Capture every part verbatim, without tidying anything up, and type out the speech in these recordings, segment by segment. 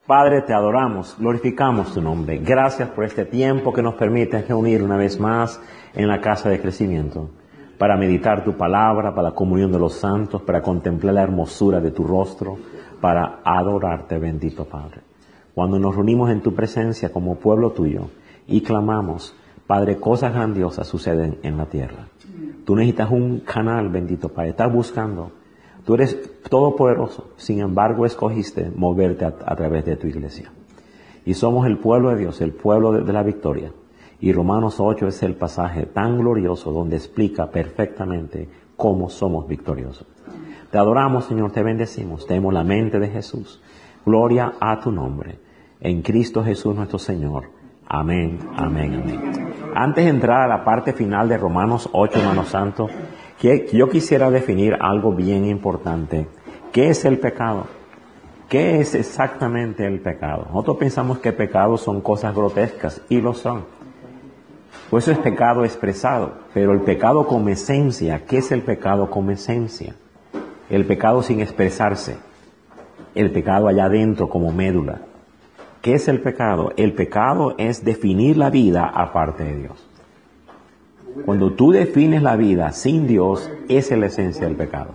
Padre, te adoramos, glorificamos tu nombre. Gracias por este tiempo que nos permite reunir una vez más en la casa de crecimiento para meditar tu palabra, para la comunión de los santos, para contemplar la hermosura de tu rostro, para adorarte, bendito Padre. Cuando nos reunimos en tu presencia como pueblo tuyo y clamamos, Padre, cosas grandiosas suceden en la tierra. Tú necesitas un canal, bendito Padre. Estás buscando. Tú eres todopoderoso. Sin embargo, escogiste moverte a, a través de tu iglesia. Y somos el pueblo de Dios, el pueblo de, de la victoria. Y Romanos ocho es el pasaje tan glorioso donde explica perfectamente cómo somos victoriosos. Te adoramos, Señor, te bendecimos. Tenemos la mente de Jesús. Gloria a tu nombre. En Cristo Jesús nuestro Señor. Amén, amén, amén. Antes de entrar a la parte final de Romanos ocho, hermanos santos, que yo quisiera definir algo bien importante. ¿Qué es el pecado? ¿Qué es exactamente el pecado? Nosotros pensamos que pecados son cosas grotescas, y lo son. Pues eso es pecado expresado. Pero el pecado como esencia, ¿qué es el pecado como esencia? El pecado sin expresarse. El pecado allá adentro como médula. ¿Qué es el pecado? El pecado es definir la vida aparte de Dios. Cuando tú defines la vida sin Dios, esa es la esencia del pecado.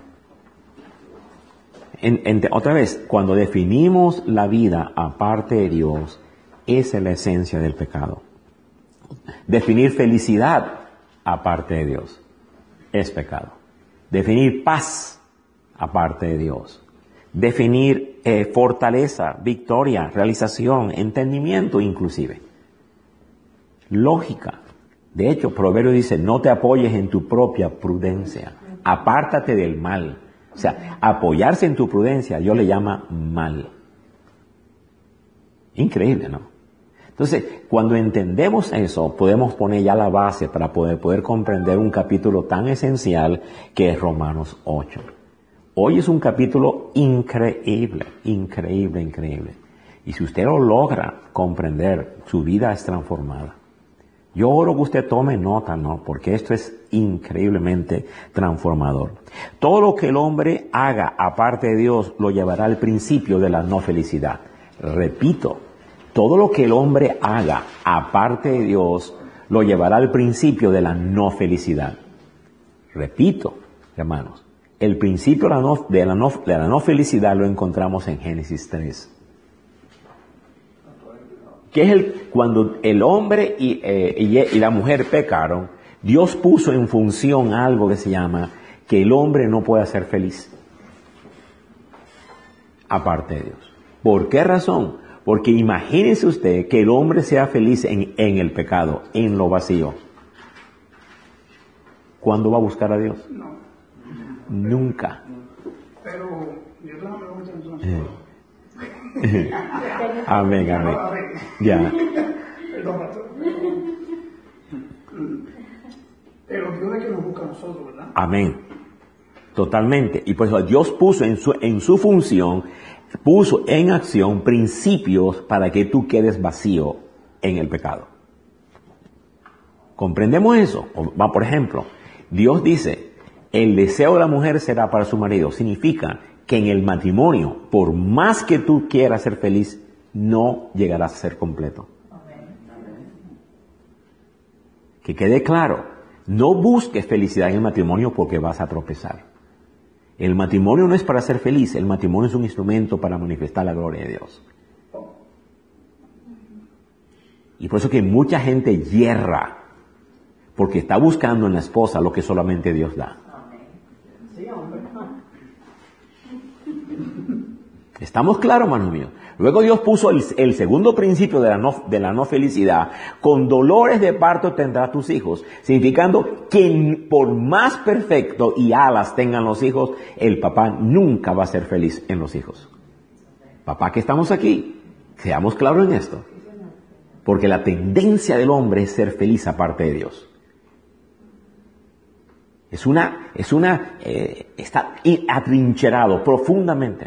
En, en, otra vez, cuando definimos la vida aparte de Dios, esa es la esencia del pecado. Definir felicidad aparte de Dios es pecado. Definir paz aparte de Dios. Definir eh, fortaleza, victoria, realización, entendimiento inclusive. Lógica. De hecho, Proverbio dice, no te apoyes en tu propia prudencia, apártate del mal. O sea, apoyarse en tu prudencia, Dios le llama mal. Increíble, ¿no? Entonces, cuando entendemos eso, podemos poner ya la base para poder, poder comprender un capítulo tan esencial que es Romanos ocho. Hoy es un capítulo increíble, increíble, increíble. Y si usted lo logra comprender, su vida es transformada. Yo oro que usted tome nota, ¿no? Porque esto es increíblemente transformador. Todo lo que el hombre haga aparte de Dios lo llevará al principio de la no felicidad. Repito, todo lo que el hombre haga aparte de Dios lo llevará al principio de la no felicidad. Repito, hermanos, el principio de la no, de la no, de la no felicidad lo encontramos en Génesis tres. Que es el, cuando el hombre y, eh, y, y la mujer pecaron, Dios puso en función algo que se llama que el hombre no puede ser feliz aparte de Dios. ¿Por qué razón? Porque imagínese usted que el hombre sea feliz en, en el pecado, en lo vacío. ¿Cuándo va a buscar a Dios? No. Nunca. Pero yo tengo una pregunta entonces. Eh. Amén, amén. Ya. Perdón, pastor. Pero Dios es que nos busca a nosotros, ¿verdad? Amén. Totalmente. Y pues Dios puso en su, en su función, puso en acción principios para que tú quedes vacío en el pecado. ¿Comprendemos eso? Va, por ejemplo, Dios dice, el deseo de la mujer será para su marido. Significa que en el matrimonio, por más que tú quieras ser feliz, no llegarás a ser completo. Que quede claro, no busques felicidad en el matrimonio porque vas a tropezar. El matrimonio no es para ser feliz, el matrimonio es un instrumento para manifestar la gloria de Dios. Y por eso que mucha gente yerra, porque está buscando en la esposa lo que solamente Dios da. ¿Estamos claros, hermanos míos? Luego Dios puso el, el segundo principio de la, no, de la no felicidad. Con dolores de parto tendrás tus hijos. Significando que por más perfecto y alas tengan los hijos, el papá nunca va a ser feliz en los hijos. Papá que estamos aquí, seamos claros en esto. Porque la tendencia del hombre es ser feliz aparte de Dios. Es una, es una, eh, está atrincherado profundamente.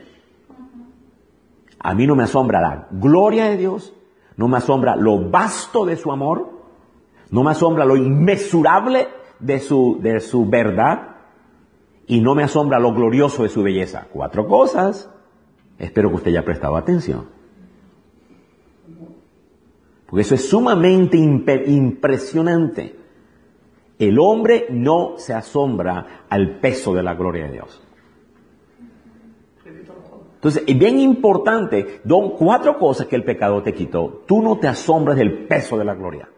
A mí no me asombra la gloria de Dios, no me asombra lo vasto de su amor, no me asombra lo inmesurable de su, de su verdad, y no me asombra lo glorioso de su belleza. Cuatro cosas. Espero que usted haya prestado atención. Porque eso es sumamente imp- impresionante. El hombre no se asombra al peso de la gloria de Dios. Entonces, es bien importante, son cuatro cosas que el pecado te quitó. Tú no te asombras del peso de la gloria.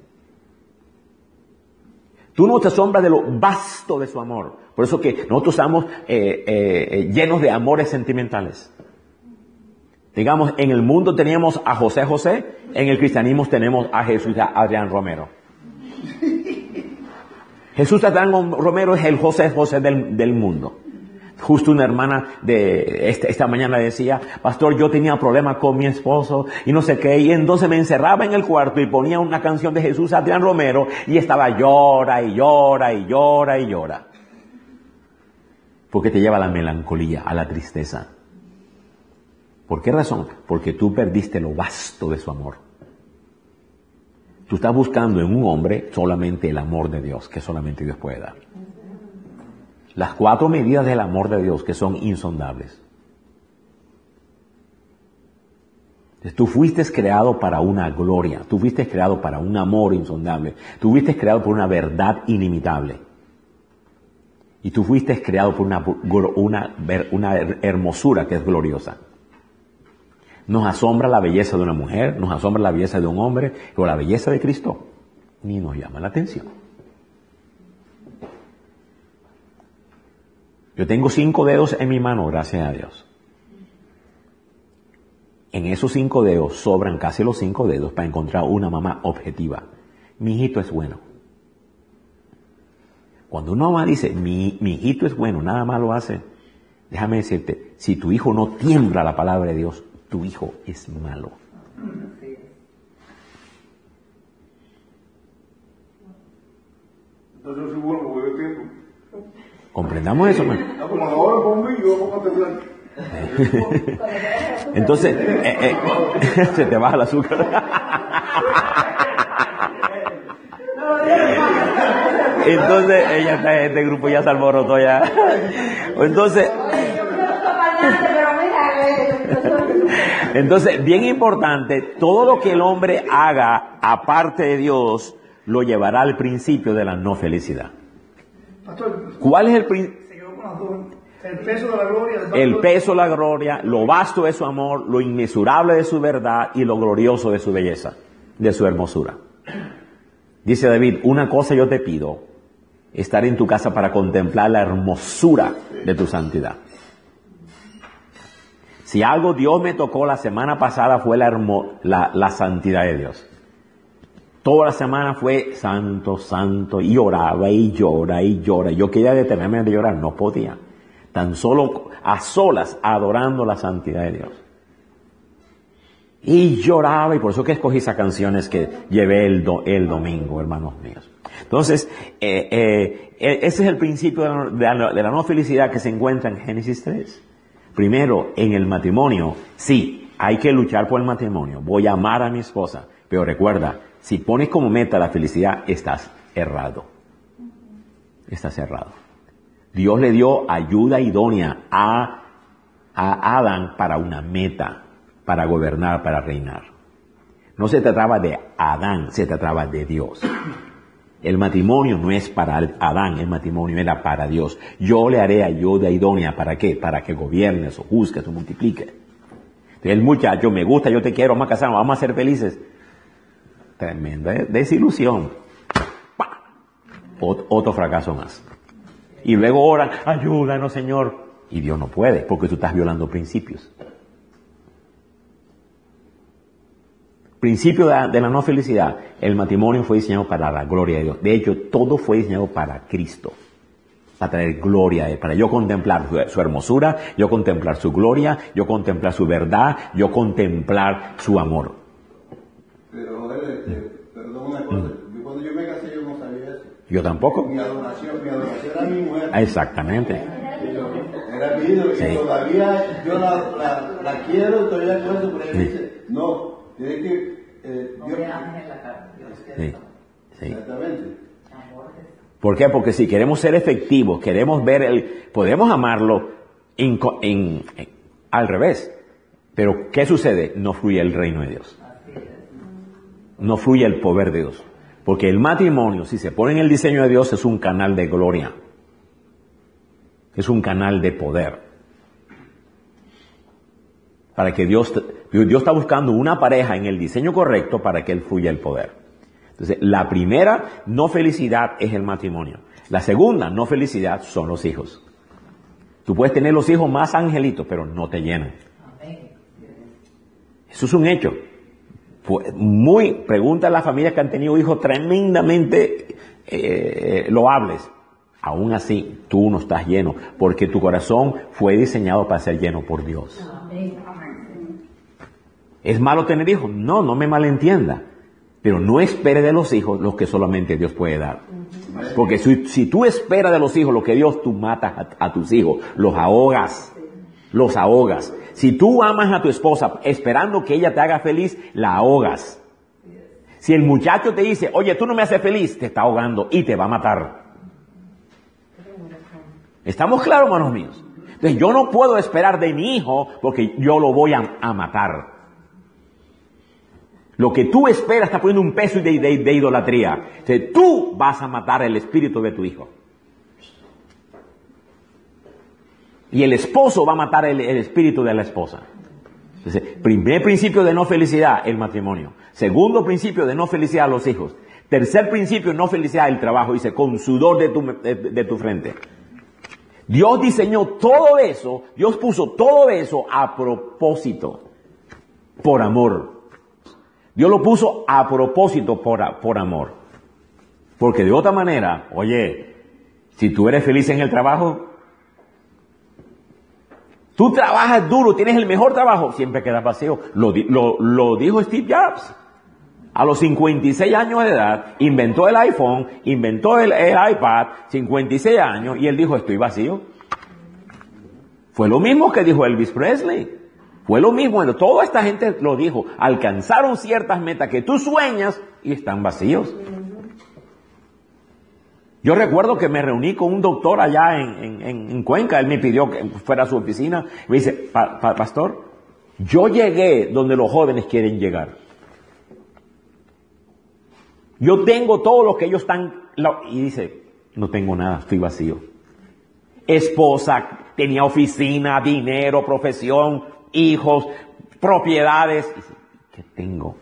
Tú no te asombras de lo vasto de su amor. Por eso que nosotros estamos eh, eh, llenos de amores sentimentales. Digamos, en el mundo teníamos a José José, en el cristianismo tenemos a Jesús Adrián Romero. Jesús Adrián Romero es el José José del, del mundo. Justo una hermana de esta, esta mañana decía, pastor, yo tenía problemas con mi esposo y no sé qué, y entonces me encerraba en el cuarto y ponía una canción de Jesús Adrián Romero y estaba llora y llora y llora y llora. Porque te lleva a la melancolía, a la tristeza. ¿Por qué razón? Porque tú perdiste lo vasto de su amor. Tú estás buscando en un hombre solamente el amor de Dios, que solamente Dios puede dar. Las cuatro medidas del amor de Dios que son insondables. Entonces, tú fuiste creado para una gloria, tú fuiste creado para un amor insondable, tú fuiste creado por una verdad inimitable. Y tú fuiste creado por una, una, una hermosura que es gloriosa. Nos asombra la belleza de una mujer, nos asombra la belleza de un hombre, pero la belleza de Cristo ni nos llama la atención. Yo tengo cinco dedos en mi mano, gracias a Dios. En esos cinco dedos sobran casi los cinco dedos para encontrar una mamá objetiva. Mi hijito es bueno. Cuando una mamá dice, mi, mi hijito es bueno, nada más lo hace, déjame decirte, si tu hijo no tiembla la palabra de Dios, tu hijo es malo. Entonces soy bueno porque veo tiempo. Comprendamos eso, hermano. Ah, pues ahora conmigo yo vamos a contemplar. Entonces, eh, eh, se te baja el azúcar. Entonces, ella está en este grupo, ya se alborotó ya. Entonces, entonces, bien importante, todo lo que el hombre haga aparte de Dios, lo llevará al principio de la no felicidad. Pastor, ¿Cuál es el principio? se quedó con las dos. El peso de la gloria. del El pastor. peso de la gloria, lo vasto de su amor, lo inmesurable de su verdad y lo glorioso de su belleza, de su hermosura. Dice David, una cosa yo te pido, estar en tu casa para contemplar la hermosura de tu santidad. Si algo Dios me tocó la semana pasada fue la, hermo, la, la santidad de Dios. Toda la semana fue santo, santo, y lloraba y llora y llora. Yo quería detenerme de llorar, no podía. Tan solo a solas adorando la santidad de Dios. Y lloraba, y por eso que escogí esas canciones que llevé el, do, el domingo, hermanos míos. Entonces, eh, eh, ese es el principio de la, de, la, de la no felicidad que se encuentra en Génesis tres. Primero, en el matrimonio, sí, hay que luchar por el matrimonio. Voy a amar a mi esposa, pero recuerda, si pones como meta la felicidad, estás errado. Estás errado. Dios le dio ayuda idónea a, a Adán para una meta, para gobernar, para reinar. No se trataba de Adán, se trataba de Dios. El matrimonio no es para Adán, el matrimonio era para Dios. Yo le haré ayuda idónea, ¿para qué? Para que gobiernes o juzgues o multipliques. Entonces el muchacho, me gusta, yo te quiero, vamos a casarnos, vamos a ser felices. Tremenda desilusión. ¡Pah! Ot- otro fracaso más. Y luego oran, ayúdanos, Señor. Y Dios no puede, porque tú estás violando principios. Principio de la, de la no felicidad. El matrimonio fue diseñado para la gloria de Dios. De hecho, todo fue diseñado para Cristo. Para traer gloria a Él. Para yo contemplar su, su hermosura, yo contemplar su gloria, yo contemplar su verdad, yo contemplar su amor. Pero, joder, este, perdón una cosa. Yo, cuando yo me casé, yo no sabía eso. Yo tampoco. Mi adoración, mi adoración era mi mujer. Exactamente. Era mi ídolo. Sí. Y todavía yo la, la, la quiero, todavía con eso, pero ella Sí. dice, no, tiene que... Eh, No Dios- me ames en la cara. Sí. Sí. Exactamente. ¿Por qué? Porque si queremos ser efectivos, queremos ver el, podemos amarlo en, en, en, al revés. Pero ¿qué sucede? No fluye el reino de Dios. no fluye el poder de Dios. Porque el matrimonio, si se pone en el diseño de Dios, es un canal de gloria. Es un canal de poder. Para que Dios, Dios está buscando una pareja en el diseño correcto para que él fluya el poder. Entonces, la primera no felicidad es el matrimonio. La segunda no felicidad son los hijos. Tú puedes tener los hijos más angelitos, pero no te llenan. Eso es un hecho. Muy, pregunta a las familias que han tenido hijos tremendamente eh, loables. Aún así, tú no estás lleno, porque tu corazón fue diseñado para ser lleno por Dios. ¿Es malo tener hijos? No, no me malentienda. Pero no espere de los hijos lo que solamente Dios puede dar. Porque si, si tú esperas de los hijos lo que Dios, tú matas a, a tus hijos, los ahogas, los ahogas. Si tú amas a tu esposa esperando que ella te haga feliz, la ahogas. Si el muchacho te dice, oye, tú no me haces feliz, te está ahogando y te va a matar. ¿Estamos claros, hermanos míos? Entonces yo no puedo esperar de mi hijo porque yo lo voy a, a matar. Lo que tú esperas está poniendo un peso de, de, de idolatría. Entonces tú vas a matar el espíritu de tu hijo. Y el esposo va a matar el, el espíritu de la esposa. Entonces, primer principio de no felicidad, el matrimonio. Segundo principio de no felicidad, los hijos. Tercer principio de no felicidad, el trabajo. Dice, con sudor de tu, de, de tu frente. Dios diseñó todo eso, Dios puso todo eso a propósito, por amor. Dios lo puso a propósito por, por amor. Porque de otra manera, oye, si tú eres feliz en el trabajo, tú trabajas duro, tienes el mejor trabajo, siempre quedas vacío. Lo, lo, lo dijo Steve Jobs. A los cincuenta y seis años de edad, inventó el iPhone, inventó el, el iPad, cincuenta y seis años, y él dijo, estoy vacío. Fue lo mismo que dijo Elvis Presley. Fue lo mismo, toda esta gente lo dijo. Alcanzaron ciertas metas que tú sueñas y están vacíos. Yo recuerdo que me reuní con un doctor allá en, en, en Cuenca. Él me pidió que fuera a su oficina. Me dice, pa, pa, pastor, yo llegué donde los jóvenes quieren llegar. Yo tengo todo lo que ellos están... Y dice, no tengo nada, estoy vacío. Esposa, tenía oficina, dinero, profesión, hijos, propiedades. ¿Qué tengo?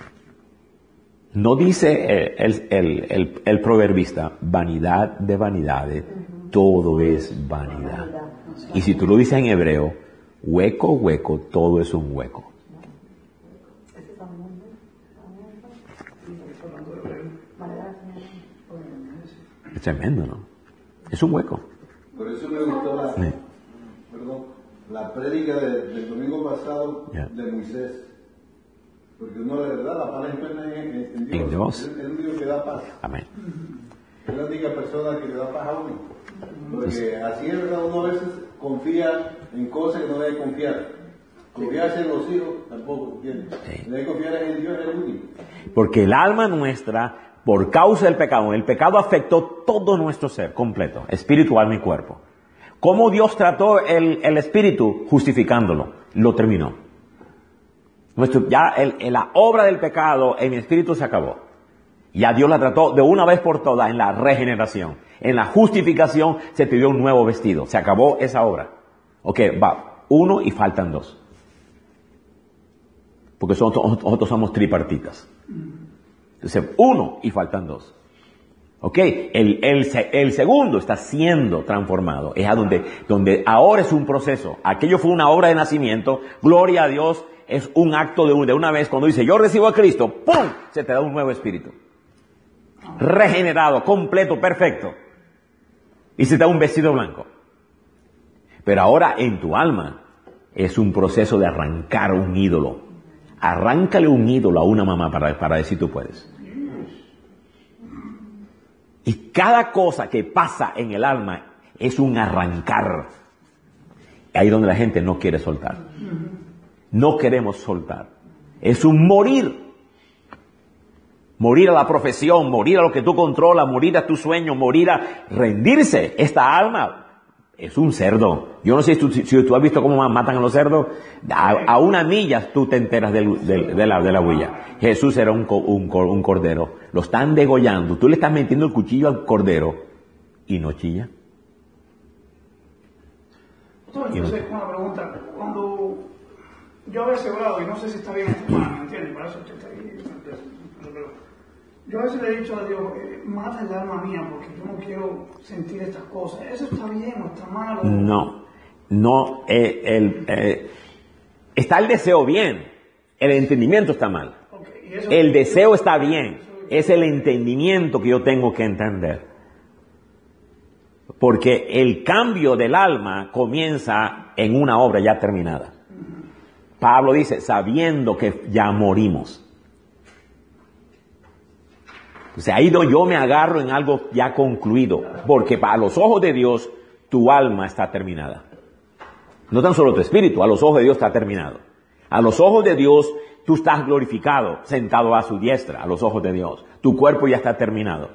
No dice el, el, el, el proverbista, vanidad de vanidades, todo es vanidad. Y si tú lo dices en hebreo, hueco, hueco, todo es un hueco. Es tremendo, ¿no? Es un hueco. Por eso me gustó la, sí. perdón, la prédica de, del domingo pasado yeah. de Moisés. Porque uno de verdad la paz eterna en, en Dios. En Dios. Es el único que da paz. Amén. Es la única persona que le da paz a uno. Porque así es verdad, uno a veces confía en cosas que no debe confiar. Confiarse en los hijos tampoco, ¿entiendes? Sí. Debe confiar en Dios, es el único. Porque el alma nuestra... Por causa del pecado, el pecado afectó todo nuestro ser completo, espíritu, alma y cuerpo. ¿Cómo Dios trató el, el espíritu? Justificándolo, lo terminó. Nuestro, ya el, el, la obra del pecado en el espíritu se acabó. Ya Dios la trató de una vez por todas en la regeneración. En la justificación se te dio un nuevo vestido. Se acabó esa obra. Ok, va, uno y faltan dos. Porque nosotros, nosotros somos tripartitas. Entonces, uno y faltan dos. Ok, el, el, el segundo está siendo transformado. Es a donde, donde ahora es un proceso. Aquello fue una obra de nacimiento. Gloria a Dios, es un acto de, de una vez. Cuando dice, yo recibo a Cristo, ¡pum! Se te da un nuevo espíritu. Regenerado, completo, perfecto. Y se te da un vestido blanco. Pero ahora en tu alma es un proceso de arrancar un ídolo. Arráncale un ídolo a una mamá para, para decir tú puedes. Y cada cosa que pasa en el alma es un arrancar. Ahí es donde la gente no quiere soltar. No queremos soltar. Es un morir. Morir a la profesión, morir a lo que tú controlas, morir a tu sueño, morir a rendirse. Esta alma es un cerdo. Yo no sé si tú, si tú has visto cómo matan a los cerdos. A, a una milla tú te enteras del, del, de, la, de la huella. Jesús era un, un, un cordero. Lo están degollando. Tú le estás metiendo el cuchillo al cordero y no chilla. Doctor, yo sé una pregunta. Cuando yo a veces he orado, y no sé si está bien esta mano, ¿me entiendes? Para eso usted está ahí. Pero yo a veces le he dicho a Dios, eh, mata el alma mía porque yo no quiero sentir estas cosas. ¿Eso está bien o está malo? No, no, eh, el, eh, está el deseo bien, el entendimiento está mal. Okay, ¿y eso, El deseo está bien, es el entendimiento que yo tengo que entender. Porque el cambio del alma comienza en una obra ya terminada. Pablo dice, sabiendo que ya morimos. O sea, ahí yo me agarro en algo ya concluido, porque a los ojos de Dios tu alma está terminada. No tan solo tu espíritu, a los ojos de Dios está terminado. A los ojos de Dios tú estás glorificado, sentado a su diestra, a los ojos de Dios. Tu cuerpo ya está terminado.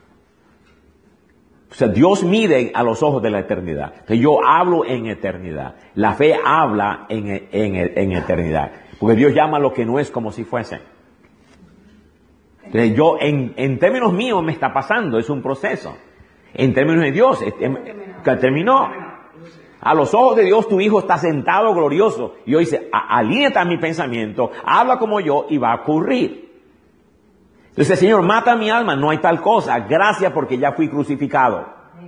O sea, Dios mide a los ojos de la eternidad. Entonces yo hablo en eternidad. La fe habla en, en, en eternidad. Porque Dios llama lo que no es como si fuese. Entonces yo, en, en términos míos, me está pasando, es un proceso. En términos de Dios, es, es, que terminó. A los ojos de Dios, tu hijo está sentado glorioso. Y yo dice, alíneate a mi pensamiento, habla como yo y va a ocurrir. Entonces, Señor, mata mi alma, no hay tal cosa. Gracias porque ya fui crucificado.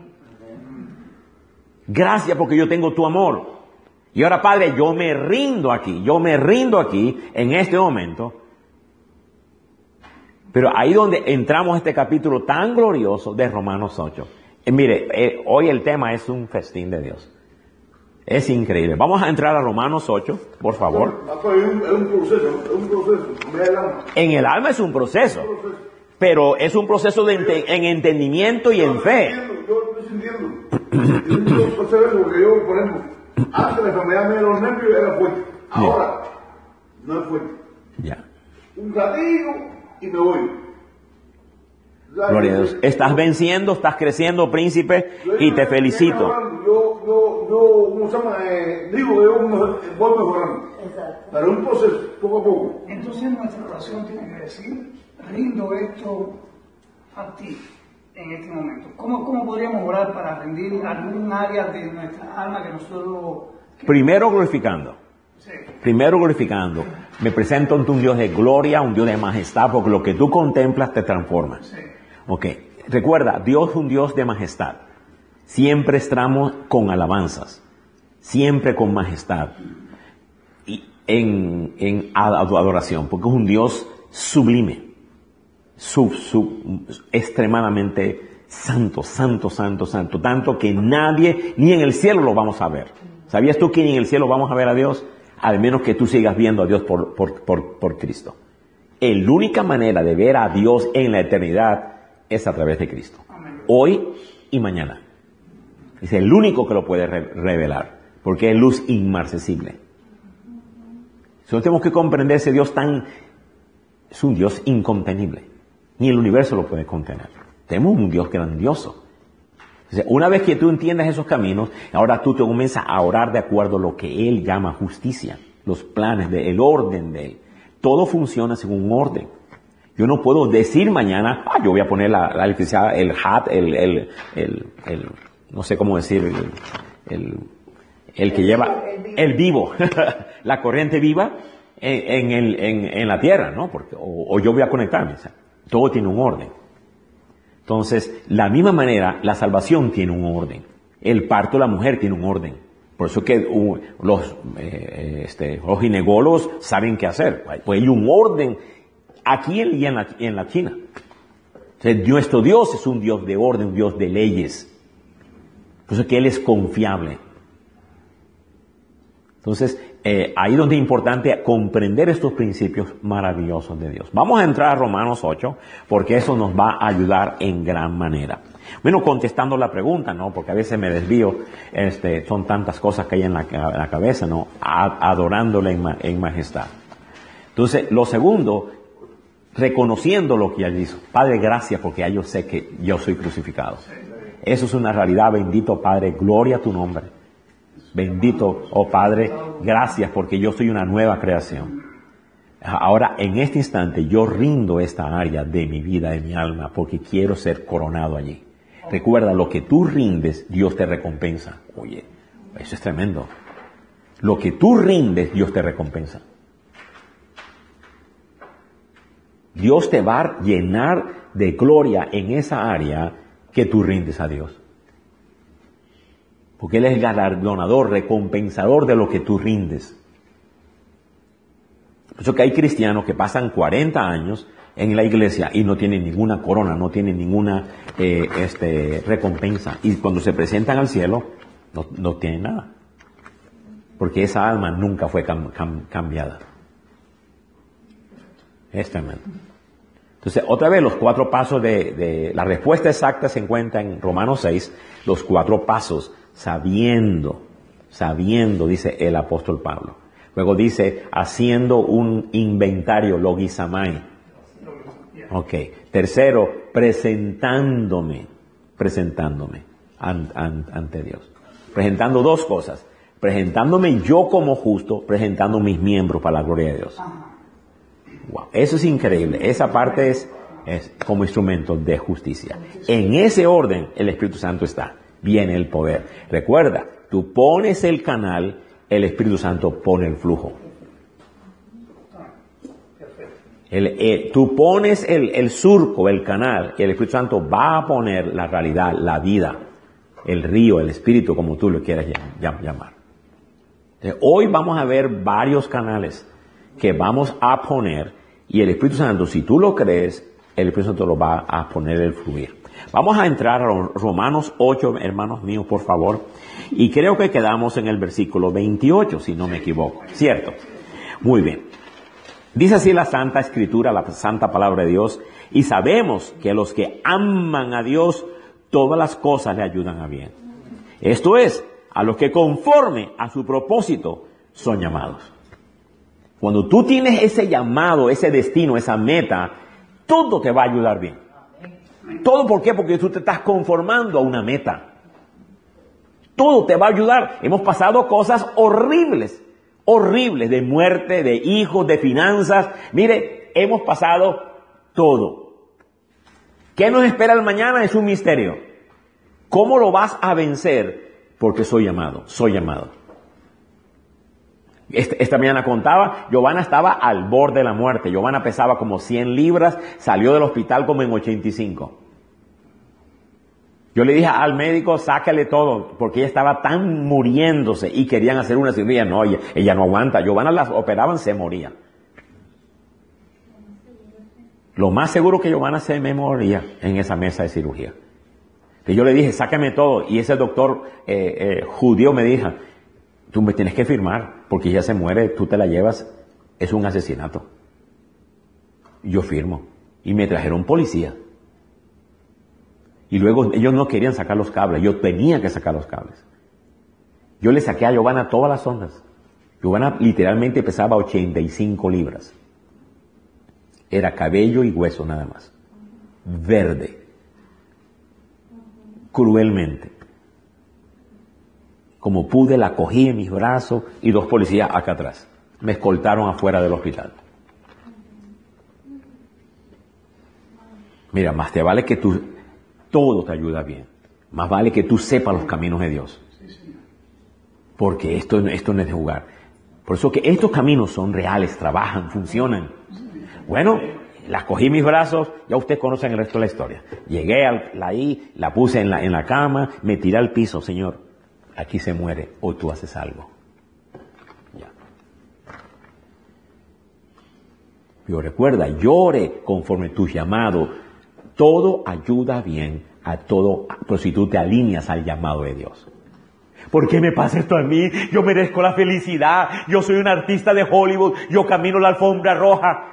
Gracias porque yo tengo tu amor. Y ahora, Padre, yo me rindo aquí, yo me rindo aquí en este momento. Pero ahí donde entramos a este capítulo tan glorioso de Romanos ocho. Eh, mire, eh, hoy el tema es un festín de Dios. Es increíble. Vamos a entrar a Romanos ocho, por favor. Es un, es un proceso, es un proceso. El alma. En el alma es un proceso. Pero es un proceso de ente- en entendimiento y en fe. Yo estoy sintiendo. Yo proceso porque yo, por ejemplo, antes la enfermedad mía de los nervios era fuerte. Ahora, no es fuerte. Ya. Un ratito y me voy. Gloria a Dios. Estás venciendo, estás creciendo, príncipe, y te felicito. Yo, yo, yo, ¿cómo se llama? Eh, digo que yo voy mejorando. Exacto. Pero es un proceso, poco a poco. Entonces nuestra oración tiene que decir, rindo esto a ti en este momento. ¿Cómo, cómo podríamos orar para rendir algún área de nuestra alma que nosotros... que- Primero glorificando. Sí. Primero glorificando. Me presento ante un Dios de gloria, un Dios de majestad, porque lo que tú contemplas te transforma. Sí. Ok. Recuerda, Dios es un Dios de majestad. Siempre estamos con alabanzas. Siempre con majestad. Y en, en adoración, porque es un Dios sublime. Sub, sub, extremadamente santo, santo, santo, santo. Tanto que nadie, ni en el cielo lo vamos a ver. ¿Sabías tú que ni en el cielo vamos a ver a Dios? Al menos que tú sigas viendo a Dios por, por, por, por Cristo. La única manera de ver a Dios en la eternidad es a través de Cristo. Hoy y mañana. Es el único que lo puede re revelar. Porque es luz inmarcesible. Solo tenemos que comprender ese Dios tan... Es un Dios incontenible. Ni el universo lo puede contener. Tenemos un Dios grandioso. Una vez que tú entiendas esos caminos, ahora tú te comienzas a orar de acuerdo a lo que Él llama justicia, los planes de Él, el orden de Él. Todo funciona según un orden. Yo no puedo decir mañana, ah, yo voy a poner la, la electricidad, el hat, el, el, el, el, no sé cómo decir, el, el, el que El lleva, vivo, el vivo. el vivo, la corriente viva en, en, el, en, en la tierra, ¿no? Porque, o, o yo voy a conectarme. O sea, todo tiene un orden. Entonces, la misma manera, la salvación tiene un orden. El parto de la mujer tiene un orden. Por eso que uh, los, eh, este, los ginecólogos saben qué hacer. Pues hay un orden aquí y en la, en la China. Entonces, nuestro Dios es un Dios de orden, un Dios de leyes. Por eso que Él es confiable. Entonces, eh, ahí donde es importante comprender estos principios maravillosos de Dios. Vamos a entrar a Romanos ocho, porque eso nos va a ayudar en gran manera. Bueno, contestando la pregunta, ¿no? Porque a veces me desvío, este, son tantas cosas que hay en la, en la cabeza, ¿no? A, adorándole en, en majestad. Entonces, lo segundo, reconociendo lo que Él hizo. Padre, gracias porque ya yo sé que yo soy crucificado. Eso es una realidad. Bendito Padre, gloria a tu nombre. Bendito, oh Padre, gracias porque yo soy una nueva creación. Ahora, en este instante, yo rindo esta área de mi vida, de mi alma, porque quiero ser coronado allí. Recuerda, lo que tú rindes, Dios te recompensa. Oye, eso es tremendo. Lo que tú rindes, Dios te recompensa. Dios te va a llenar de gloria en esa área que tú rindes a Dios. Porque Él es galardonador, recompensador de lo que tú rindes. Por eso que hay cristianos que pasan cuarenta años en la iglesia y no tienen ninguna corona, no tienen ninguna eh, este, recompensa. Y cuando se presentan al cielo, no, no tienen nada. Porque esa alma nunca fue cam, cam, cambiada. Es tremendo. Entonces, otra vez, los cuatro pasos de, de... La respuesta exacta se encuentra en Romanos seis, los cuatro pasos, sabiendo, sabiendo, dice el apóstol Pablo. Luego dice, haciendo un inventario, logizamai. Ok. Tercero, presentándome, presentándome an, an, ante Dios. Presentando dos cosas. Presentándome yo como justo, presentando mis miembros para la gloria de Dios. Wow, eso es increíble. Esa parte es, es como instrumento de justicia. En ese orden, el Espíritu Santo está. Viene el poder. Recuerda, tú pones el canal, el Espíritu Santo pone el flujo. El, el, tú pones el, el surco, el canal, y el Espíritu Santo va a poner la realidad, la vida, el río, el Espíritu, como tú lo quieras llamar. Entonces, hoy vamos a ver varios canales que vamos a poner, y el Espíritu Santo, si tú lo crees, el Espíritu Santo lo va a poner el fluir. Vamos a entrar a Romanos ocho, hermanos míos, por favor, y creo que quedamos en el versículo veintiocho, si no me equivoco, ¿cierto? Muy bien. Dice así la Santa Escritura, la Santa Palabra de Dios, y sabemos que a los que aman a Dios, todas las cosas le ayudan a bien. Esto es, a los que conforme a su propósito son llamados. Cuando tú tienes ese llamado, ese destino, esa meta, todo te va a ayudar bien. ¿Todo por qué? Porque tú te estás conformando a una meta. Todo te va a ayudar. Hemos pasado cosas horribles, horribles, de muerte, de hijos, de finanzas. Mire, hemos pasado todo. ¿Qué nos espera el mañana? Es un misterio. ¿Cómo lo vas a vencer? Porque soy llamado, soy llamado. Este, esta mañana contaba, Giovanna estaba al borde de la muerte. Giovanna pesaba como cien libras, salió del hospital como en ochenta y cinco. Yo le dije al médico, sácale todo, porque ella estaba tan muriéndose y querían hacer una cirugía. No, ella, ella no aguanta. Giovanna las operaban, se moría. Lo más seguro que Giovanna se me moría en esa mesa de cirugía. Y yo le dije, sácame todo. Y ese doctor eh, eh, judío me dijo, tú me tienes que firmar, porque ella se muere, tú te la llevas, es un asesinato. Yo firmo. Y me trajeron policía. Y luego ellos no querían sacar los cables, yo tenía que sacar los cables. Yo le saqué a Giovanna todas las ondas. Giovanna literalmente pesaba ochenta y cinco libras. Era cabello y hueso nada más. Verde. Cruelmente. Como pude, la cogí en mis brazos y dos policías acá atrás. Me escoltaron afuera del hospital. Mira, más te vale que tú, todo te ayuda bien. Más vale que tú sepas los caminos de Dios. Porque esto, esto no es de jugar. Por eso que estos caminos son reales, trabajan, funcionan. Bueno, las cogí en mis brazos, ya ustedes conocen el resto de la historia. Llegué al, ahí, la puse en la, en la cama, me tiré al piso, Señor, aquí se muere, o tú haces algo. Ya. Pero recuerda, llore conforme tu llamado. Todo ayuda bien a todo, pero si tú te alineas al llamado de Dios. ¿Por qué me pasa esto a mí? Yo merezco la felicidad. Yo soy un artista de Hollywood. Yo camino la alfombra roja.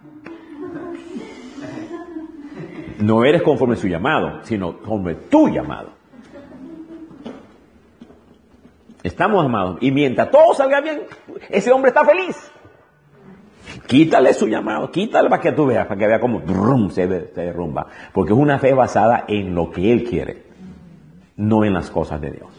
No eres conforme a su llamado, sino conforme a tu llamado. Estamos amados. Y mientras todo salga bien, ese hombre está feliz. Quítale su llamado, quítale para que tú veas, para que vea cómo brum, se, se derrumba. Porque es una fe basada en lo que él quiere. no en las cosas de Dios.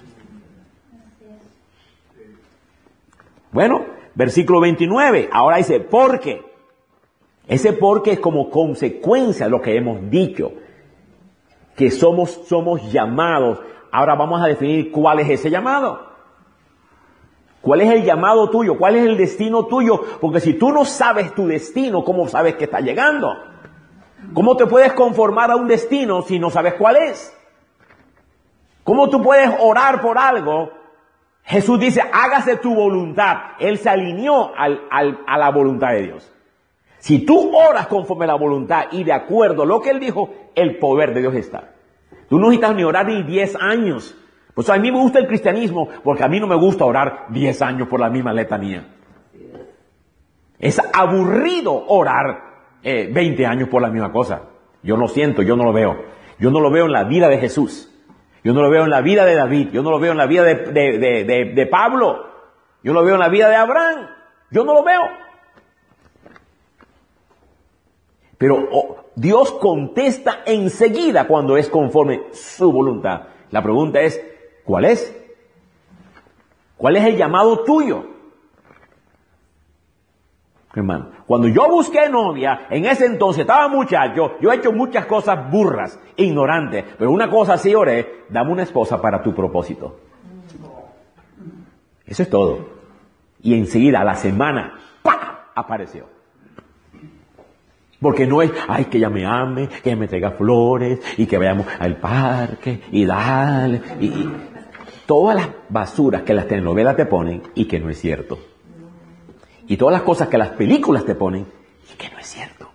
Bueno, versículo veintinueve, ahora dice, porque. Ese porque es como consecuencia de lo que hemos dicho, que somos, somos llamados. Ahora vamos a definir cuál es ese llamado. ¿Cuál es el llamado tuyo? ¿Cuál es el destino tuyo? Porque si tú no sabes tu destino, ¿cómo sabes que está llegando? ¿Cómo te puedes conformar a un destino si no sabes cuál es? ¿Cómo tú puedes orar por algo? Jesús dice, hágase tu voluntad. Él se alineó al, al, a la voluntad de Dios. Si tú oras conforme a la voluntad y de acuerdo a lo que Él dijo, el poder de Dios está. Tú no necesitas ni orar ni diez años. Pues a mí me gusta el cristianismo porque a mí no me gusta orar diez años por la misma letanía. Es aburrido orar eh, veinte años por la misma cosa. Yo lo siento, yo no lo veo. Yo no lo veo en la vida de Jesús. Yo no lo veo en la vida de David. Yo no lo veo en la vida de, de, de, de, de Pablo. Yo lo veo en la vida de Abraham. Yo no lo veo. Pero oh, Dios contesta enseguida cuando es conforme su voluntad. La pregunta es, ¿cuál es? ¿Cuál es el llamado tuyo? Hermano, cuando yo busqué novia, en ese entonces estaba muchacho, yo he hecho muchas cosas burras, ignorantes, pero una cosa sí oré, dame una esposa para tu propósito. Eso es todo. Y enseguida, a la semana, ¡pah!, apareció. Porque no es, ay, que ella me ame, que ella me traiga flores, y que vayamos al parque, y dale, y, y todas las basuras que las telenovelas te ponen, y que no es cierto. Y todas las cosas que las películas te ponen, y que no es cierto.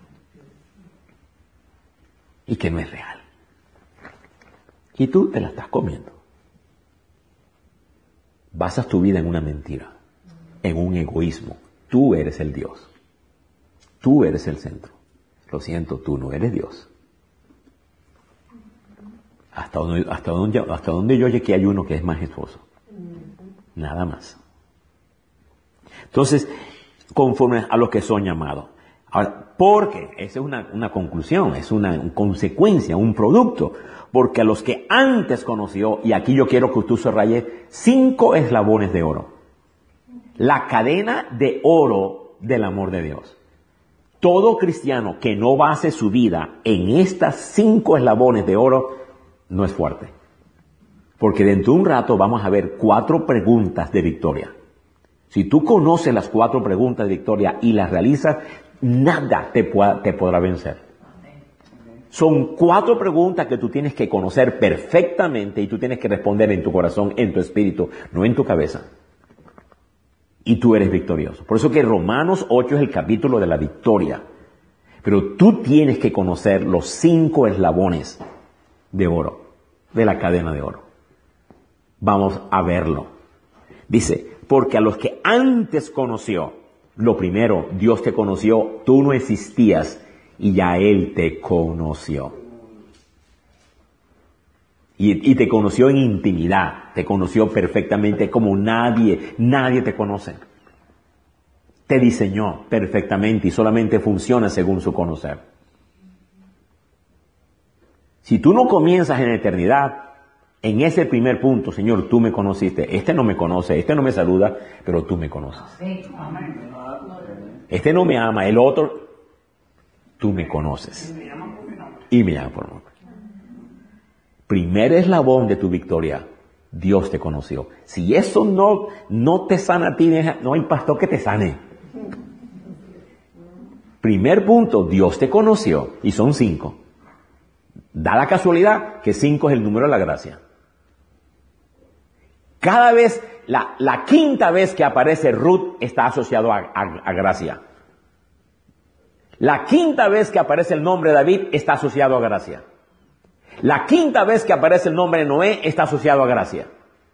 Y que no es real. Y tú te la estás comiendo. Basas tu vida en una mentira, en un egoísmo. Tú eres el Dios. Tú eres el centro. Lo siento, tú no eres Dios. Hasta donde, hasta donde, hasta donde yo llegué hay uno que es majestuoso. Nada más. Entonces, conforme a los que son llamados. Ahora, porque, esa es una, una conclusión, es una, una consecuencia, un producto. Porque a los que antes conoció, y aquí yo quiero que tú subraye, cinco eslabones de oro. La cadena de oro del amor de Dios. Todo cristiano que no base su vida en estas cinco eslabones de oro no es fuerte. Porque dentro de un rato vamos a ver cuatro preguntas de victoria. Si tú conoces las cuatro preguntas de victoria y las realizas, nada te, pueda, te podrá vencer. Son cuatro preguntas que tú tienes que conocer perfectamente y tú tienes que responder en tu corazón, en tu espíritu, no en tu cabeza. Y tú eres victorioso. Por eso que Romanos ocho es el capítulo de la victoria. Pero tú tienes que conocer los cinco eslabones de oro, de la cadena de oro. Vamos a verlo. Dice, porque a los que antes conoció, lo primero, Dios te conoció, tú no existías y ya Él te conoció. Y, y te conoció en intimidad, te conoció perfectamente como nadie, nadie te conoce. Te diseñó perfectamente y solamente funciona según su conocer. Si tú no comienzas en la eternidad, en ese primer punto, Señor, tú me conociste. Este no me conoce, este no me saluda, pero tú me conoces. Este no me ama, el otro, tú me conoces. Y me llama por nombre. Primer eslabón de tu victoria, Dios te conoció. Si eso no, no te sana a ti, no hay pastor que te sane. Primer punto, Dios te conoció, y son cinco. Da la casualidad que cinco es el número de la gracia. Cada vez, la, la quinta vez que aparece Ruth está asociado a, a, a gracia. La quinta vez que aparece el nombre de David está asociado a gracia. La quinta vez que aparece el nombre de Noé está asociado a gracia.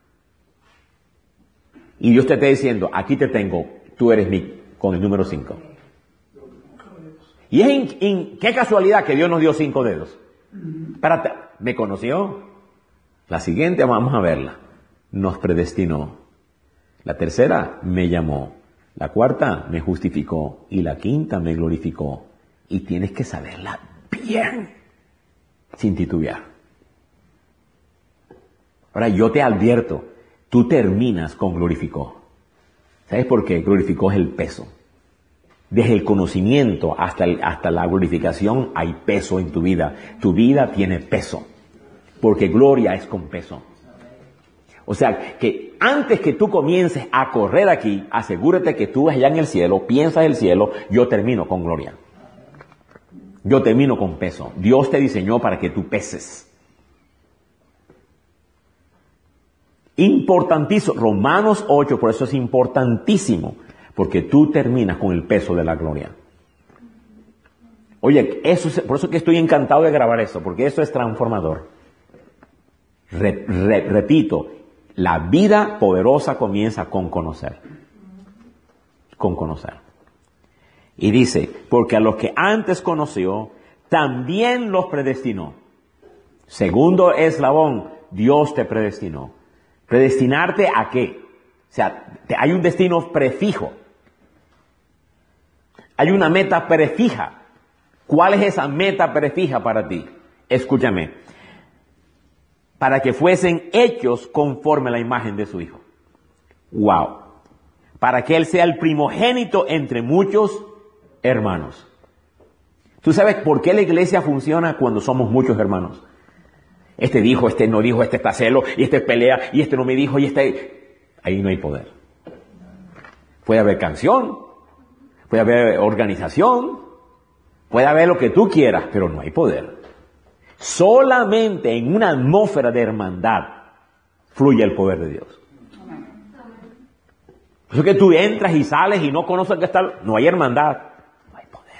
Y Dios te está diciendo, aquí te tengo, tú eres mi, con el número cinco. Y es in, in, qué casualidad que Dios nos dio cinco dedos. Para, me conoció. La siguiente vamos a verla. Nos predestinó. La tercera me llamó. La cuarta me justificó. Y la quinta me glorificó. Y tienes que saberla bien. Sin titubear. Ahora, yo te advierto, tú terminas con glorificó. ¿Sabes por qué? Glorificó es el peso. Desde el conocimiento hasta, el, hasta la glorificación hay peso en tu vida. Tu vida tiene peso. Porque gloria es con peso. O sea, que antes que tú comiences a correr aquí, asegúrate que tú allá en el cielo, piensas el cielo, yo termino con gloria. Yo termino con peso. Dios te diseñó para que tú peses. Importantísimo. Romanos ocho, por eso es importantísimo. Porque tú terminas con el peso de la gloria. Oye, eso es, por eso que estoy encantado de grabar eso, porque eso es transformador. Re, re, repito, la vida poderosa comienza con conocer. Con conocer. Y dice, porque a los que antes conoció, también los predestinó. Segundo eslabón, Dios te predestinó. ¿Predestinarte a qué? O sea, te, hay un destino prefijo. Hay una meta prefija. ¿Cuál es esa meta prefija para ti? Escúchame. Para que fuesen hechos conforme a la imagen de su Hijo. Wow. Para que Él sea el primogénito entre muchos hermanos. ¿Tú sabes por qué la iglesia funciona cuando somos muchos hermanos? Este dijo, este no dijo, este está celo, y este pelea, y este no me dijo, y este... Ahí no hay poder. Puede haber canción, puede haber organización, puede haber lo que tú quieras, pero no hay poder. Solamente en una atmósfera de hermandad fluye el poder de Dios. Por eso que tú entras y sales y no conoces que está... No hay hermandad, no hay poder.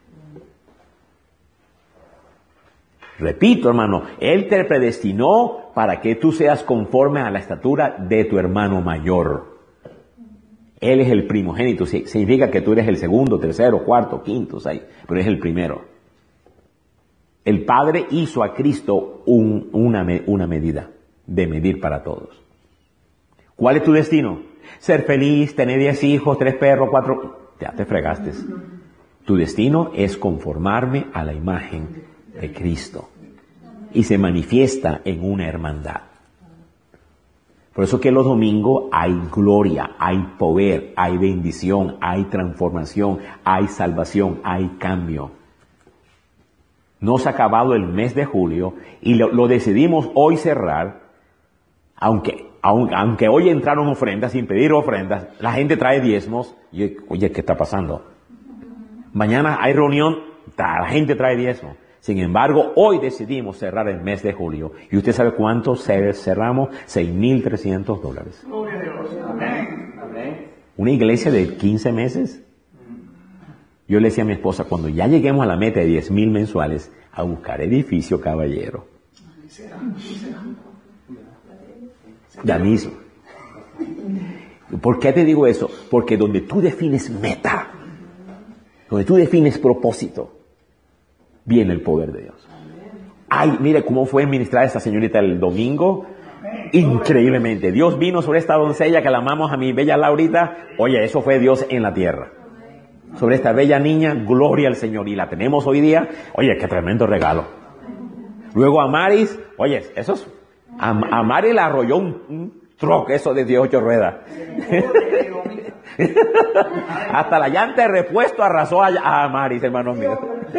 Repito, hermano, Él te predestinó para que tú seas conforme a la estatura de tu hermano mayor. Él es el primogénito, significa que tú eres el segundo, tercero, cuarto, quinto, seis, pero es el primero. El Padre hizo a Cristo un, una, una medida de medir para todos. ¿Cuál es tu destino? Ser feliz, tener diez hijos, tres perros, cuatro... Ya te fregaste. Tu destino es conformarme a la imagen de Cristo. Y se manifiesta en una hermandad. Por eso que los domingos hay gloria, hay poder, hay bendición, hay transformación, hay salvación, hay cambio. No se ha acabado el mes de julio y lo, lo decidimos hoy cerrar, aunque, aunque, aunque hoy entraron ofrendas, sin pedir ofrendas, la gente trae diezmos. Y, oye, ¿qué está pasando? Mañana hay reunión, la gente trae diezmos. Sin embargo, hoy decidimos cerrar el mes de julio. ¿Y usted sabe cuánto cerramos? seis mil trescientos dólares. Gloria a Dios. Amén. Amén. ¿Una iglesia de quince meses? Yo le decía a mi esposa, cuando ya lleguemos a la meta de diez mil mensuales, a buscar edificio, caballero. Ya mismo. ¿Por qué te digo eso? Porque donde tú defines meta, donde tú defines propósito, viene el poder de Dios. Ay, mire cómo fue ministrada esta señorita el domingo. Increíblemente. Dios vino sobre esta doncella que la amamos, a mi bella Laurita. Oye, eso fue Dios en la tierra. Sobre esta bella niña, gloria al Señor. Y la tenemos hoy día. Oye, qué tremendo regalo. Luego a Maris, oye, eso es... A, a Maris la arrolló un, un troque, eso de dieciocho ruedas. Hasta la llanta de repuesto arrasó a, a Maris, hermanos míos.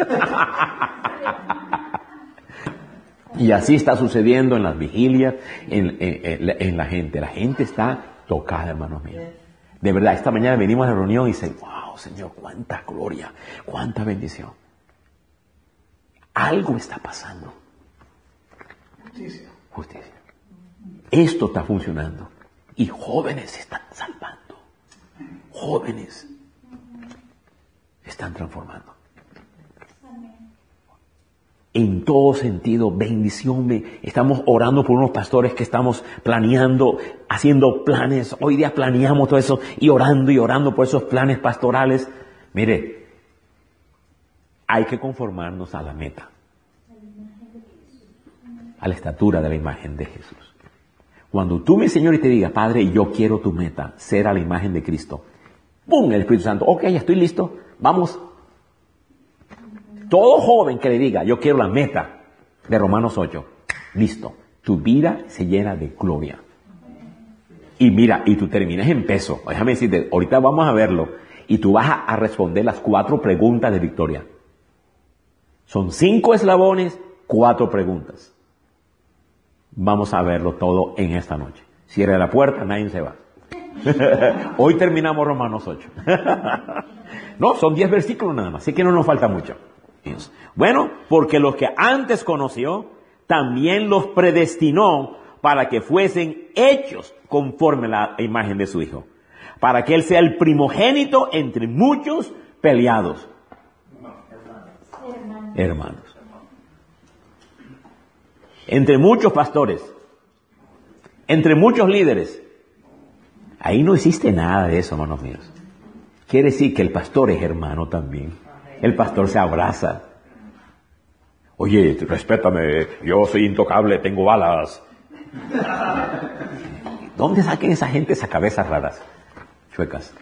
Y así está sucediendo en las vigilias, en, en, en, en la gente. La gente está tocada, hermanos míos. De verdad, esta mañana venimos a la reunión y dicen, wow, Señor, cuánta gloria, cuánta bendición. Algo está pasando. Justicia. Justicia. Esto está funcionando. Y jóvenes se están salvando. Jóvenes se están transformando. En todo sentido, bendición. Estamos orando por unos pastores que estamos planeando, haciendo planes. Hoy día planeamos todo eso y orando y orando por esos planes pastorales. Mire, hay que conformarnos a la meta, a la estatura de la imagen de Jesús. Cuando tú, mi Señor, y te digas, Padre, yo quiero tu meta, ser a la imagen de Cristo. ¡Pum! El Espíritu Santo. Ok, ya estoy listo. Vamos. Todo joven que le diga, yo quiero la meta de Romanos ocho. Listo. tu vida se llena de gloria. Y mira, y tú terminas en peso. Déjame decirte, ahorita vamos a verlo. Y tú vas a, a responder las cuatro preguntas de victoria. Son cinco eslabones, cuatro preguntas. Vamos a verlo todo en esta noche. Cierra la puerta, nadie se va. Hoy terminamos Romanos ocho. No, son diez versículos nada más, así que no nos falta mucho. Bueno, porque los que antes conoció, también los predestinó para que fuesen hechos conforme a la imagen de su Hijo, para que Él sea el primogénito entre muchos peleados. Hermanos. Hermanos. Entre muchos pastores, entre muchos líderes. Ahí no existe nada de eso, hermanos míos. Quiere decir que el pastor es hermano también. El pastor se abraza. Oye, respétame, yo soy intocable, tengo balas. ¿Dónde saquen esa gente esas cabezas raras, chuecas?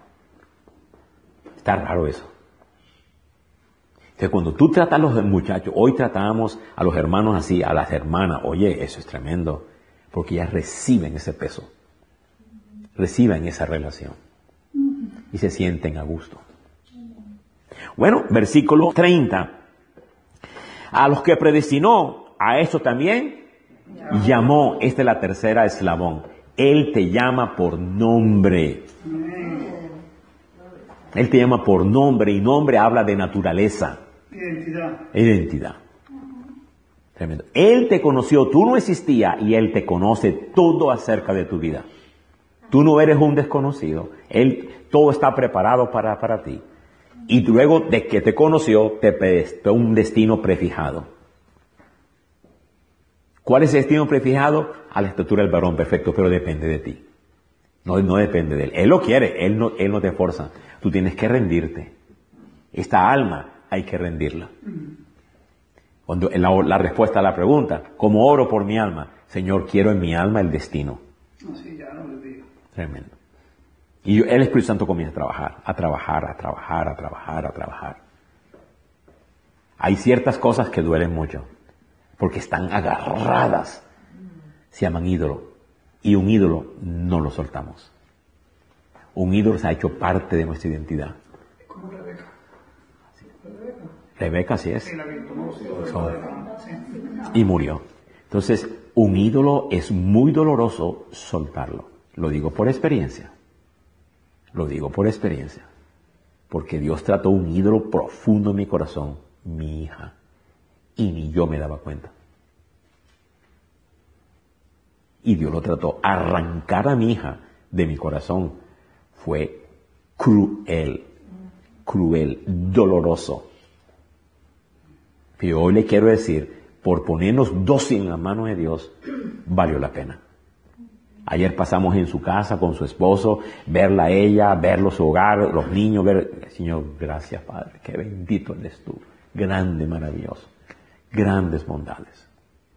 Está raro eso. Entonces, cuando tú tratas a los muchachos, hoy tratamos a los hermanos así, a las hermanas, oye, eso es tremendo, porque ellas reciben ese peso, reciben esa relación y se sienten a gusto. Bueno, versículo treinta. A los que predestinó, a eso también llamó. Esta es la tercera eslabón. Él te llama por nombre. Él te llama por nombre, y nombre habla de naturaleza. Identidad. Identidad. Tremendo. Él te conoció, tú no existías, y Él te conoce todo acerca de tu vida. Tú no eres un desconocido. Él, todo está preparado para, para ti. Y luego de que te conoció, te prestó un destino prefijado. ¿Cuál es el destino prefijado? A la estatura del varón perfecto, pero depende de ti. No, no depende de Él. Él lo quiere, Él no, Él no te forza. Tú tienes que rendirte. Esta alma hay que rendirla. Cuando la, la respuesta a la pregunta, ¿cómo oro por mi alma? Señor, quiero en mi alma el destino. Así ya no le digo. Tremendo. Y yo, el Espíritu Santo comienza a trabajar, a trabajar, a trabajar, a trabajar, a trabajar. Hay ciertas cosas que duelen mucho, porque están agarradas. Se llaman ídolo. Y un ídolo no lo soltamos. Un ídolo se ha hecho parte de nuestra identidad. Como Rebeca. Rebeca. Rebeca sí es. Sí, la que tomó los hijos de So, Rebeca. Sí. y murió. Entonces, un ídolo es muy doloroso soltarlo. Lo digo por experiencia. Lo digo por experiencia. Porque Dios trató un ídolo profundo en mi corazón, mi hija. Y ni yo me daba cuenta. Y Dios lo trató. Arrancar a mi hija de mi corazón fue cruel. Cruel, doloroso. Pero hoy le quiero decir, por ponernos dócil en las manos de Dios, valió la pena. Ayer pasamos en su casa con su esposo, verla a ella, verlo su hogar, los niños, ver... Señor, gracias Padre, qué bendito eres tú. Grande, maravilloso. Grandes bondades.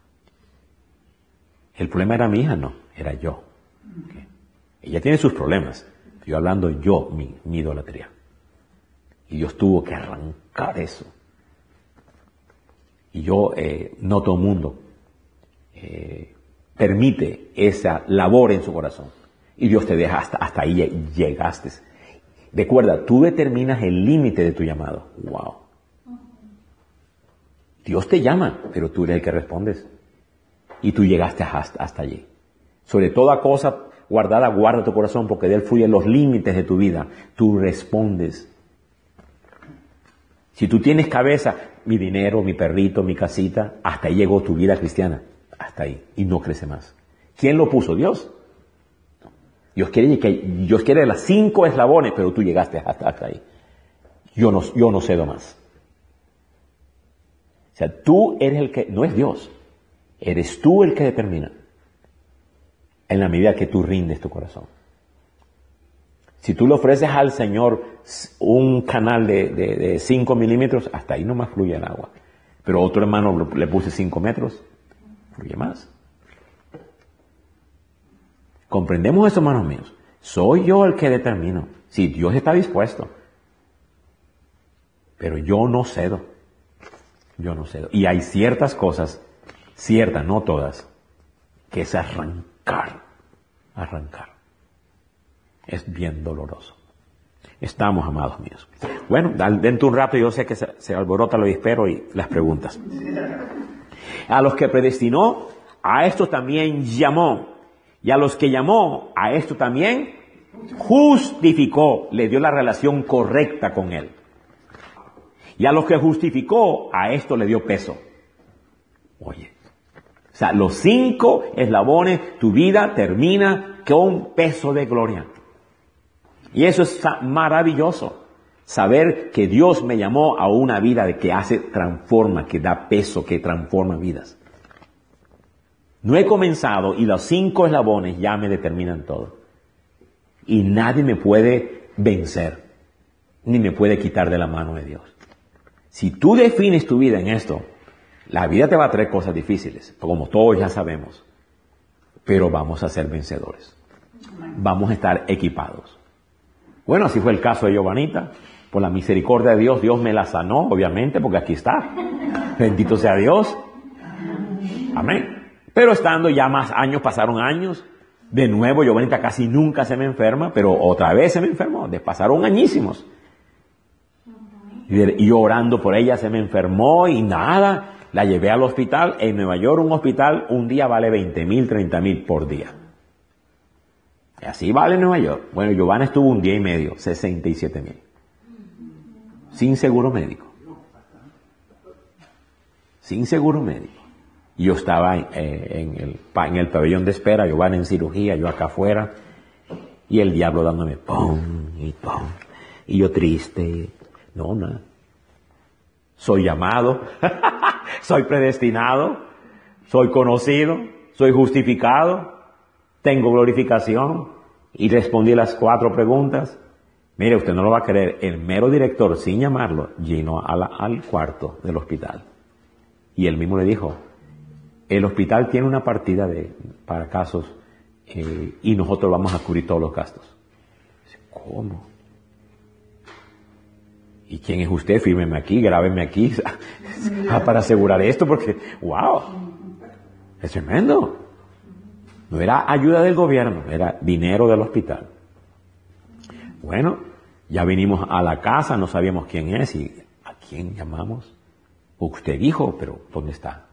El problema era mi hija, no, era yo. Okay. Ella tiene sus problemas. Estoy hablando yo, mi, mi idolatría. Y Dios tuvo que arrancar eso. Y yo, eh, no todo el mundo eh, permite esa labor en su corazón. Y Dios te deja hasta, hasta ahí llegaste. Recuerda, tú determinas el límite de tu llamado. Wow. Dios te llama, pero tú eres el que respondes. Y tú llegaste hasta, hasta allí. Sobre toda cosa guardada, guarda tu corazón, porque de él fluyen los límites de tu vida. Tú respondes. Si tú tienes cabeza, mi dinero, mi perrito, mi casita, hasta ahí llegó tu vida cristiana. Hasta ahí. Y no crece más. ¿Quién lo puso? Dios. Dios quiere que Dios quiere las cinco eslabones, pero tú llegaste hasta, hasta ahí. Yo no, yo no cedo más. O sea, tú eres el que, no es Dios. Eres tú el que determina. En la medida que tú rindes tu corazón. Si tú le ofreces al Señor un canal de, de, de cinco milímetros, hasta ahí nomás fluye el agua. Pero otro hermano le puse cinco metros, fluye más. ¿Comprendemos eso, hermanos míos? Soy yo el que determino. Si Dios está dispuesto. Pero yo no cedo. Yo no cedo. Y hay ciertas cosas, ciertas, no todas, que es arrancar, arrancar. Es bien doloroso. Estamos, amados míos. Bueno, dentro de un rato yo sé que se, se alborota el avispero y las preguntas. A los que predestinó, a estos también llamó. Y a los que llamó, a esto también justificó. Le dio la relación correcta con él. Y a los que justificó, a esto le dio peso. Oye, o sea, los cinco eslabones, tu vida termina con peso de gloria. Y eso es maravilloso. Saber que Dios me llamó a una vida de que hace, transforma, que da peso, que transforma vidas. No he comenzado y los cinco eslabones ya me determinan todo. Y nadie me puede vencer, ni me puede quitar de la mano de Dios. Si tú defines tu vida en esto, la vida te va a traer cosas difíciles, como todos ya sabemos. Pero vamos a ser vencedores. Vamos a estar equipados. Bueno, así fue el caso de Giovanita. Por la misericordia de Dios, Dios me la sanó, obviamente, porque aquí está. Bendito sea Dios. Amén. Pero estando ya más años, pasaron años. De nuevo, Giovanita casi nunca se me enferma, pero otra vez se me enfermó. De pasaron añísimos. Y yo orando por ella se me enfermó y nada. La llevé al hospital. En Nueva York, un hospital, un día vale veinte mil, treinta mil por día. Y así vale en Nueva York. Bueno, Giovanna estuvo un día y medio, sesenta y siete mil. Sin seguro médico. Sin seguro médico. Y yo estaba eh, en, el, en el pabellón de espera, Giovanna en cirugía, yo acá afuera. Y el diablo dándome pum y pum. Y yo triste. No, nada. Soy llamado. Soy predestinado. Soy conocido. Soy justificado. Tengo glorificación. Y respondí las cuatro preguntas. Mire, usted no lo va a creer. El mero director, sin llamarlo, llenó a la, al cuarto del hospital. Y él mismo le dijo, el hospital tiene una partida de, para casos eh, y nosotros vamos a cubrir todos los gastos. Dice, ¿cómo? ¿Y quién es usted? Fírmeme aquí, grábeme aquí para asegurar esto porque, wow, es tremendo. No era ayuda del gobierno, era dinero del hospital. Bueno, ya vinimos a la casa, no sabíamos quién es y ¿a quién llamamos? Usted dijo, pero ¿dónde está?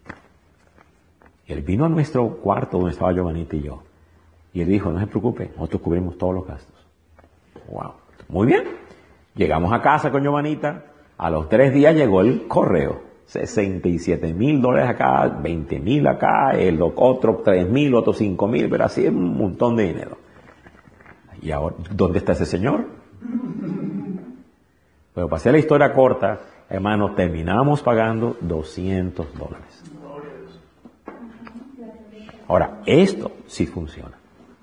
Él vino a nuestro cuarto donde estaba Giovanita y yo. Y él dijo, no se preocupe, nosotros cubrimos todos los gastos. Wow, muy bien. Llegamos a casa con Giovanita, a los tres días llegó el correo. sesenta y siete mil dólares acá, veinte mil acá, el otro tres mil, otro cinco mil, pero así es un montón de dinero. Y ahora, ¿dónde está ese señor? Pero para hacer la historia corta, hermanos, terminamos pagando doscientos dólares. Ahora, esto sí funciona.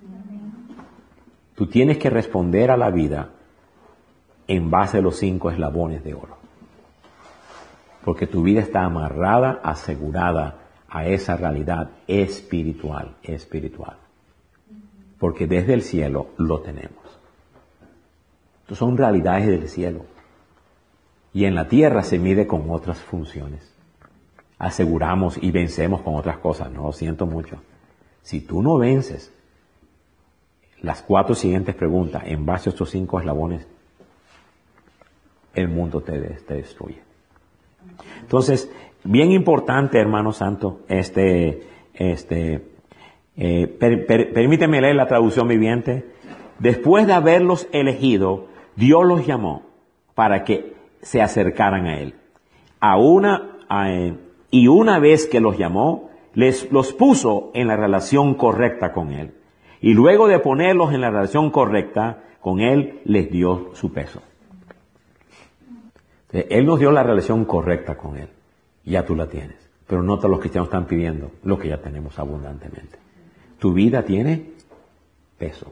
Tú tienes que responder a la vida en base a los cinco eslabones de oro. Porque tu vida está amarrada, asegurada a esa realidad espiritual, espiritual. Porque desde el cielo lo tenemos. Entonces son realidades del cielo. Y en la tierra se mide con otras funciones. Aseguramos y vencemos con otras cosas. No, lo siento mucho. Si tú no vences las cuatro siguientes preguntas en base a estos cinco eslabones, el mundo te, te destruye. Entonces, bien importante, hermano santo, este, este, eh, per, per, permíteme leer la traducción viviente. Después de haberlos elegido, Dios los llamó para que se acercaran a Él. A una, a, y una vez que los llamó, les los puso en la relación correcta con Él. Y luego de ponerlos en la relación correcta con Él, les dio su peso. Él nos dio la relación correcta con Él. Ya tú la tienes. Pero no todos los cristianos están pidiendo lo que ya tenemos abundantemente. Tu vida tiene peso.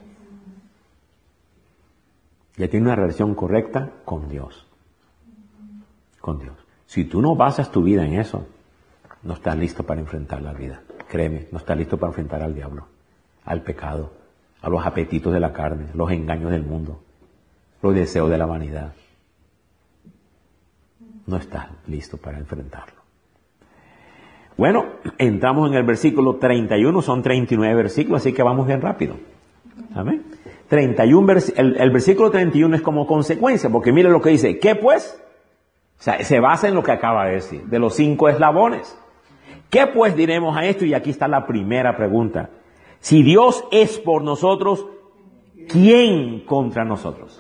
Ya tiene una relación correcta con Dios. Con Dios. Si tú no basas tu vida en eso, no estás listo para enfrentar la vida. Créeme, no estás listo para enfrentar al diablo, al pecado, a los apetitos de la carne, los engaños del mundo, los deseos de la vanidad. No estás listo para enfrentarlo. Bueno, entramos en el versículo treinta y uno, son treinta y nueve versículos, así que vamos bien rápido. Amén. treinta y uno vers- el, el versículo treinta y uno es como consecuencia, porque mire lo que dice. ¿Qué pues? O sea, se basa en lo que acaba de decir, de los cinco eslabones. ¿Qué pues diremos a esto? Y aquí está la primera pregunta. Si Dios es por nosotros, ¿quién contra nosotros?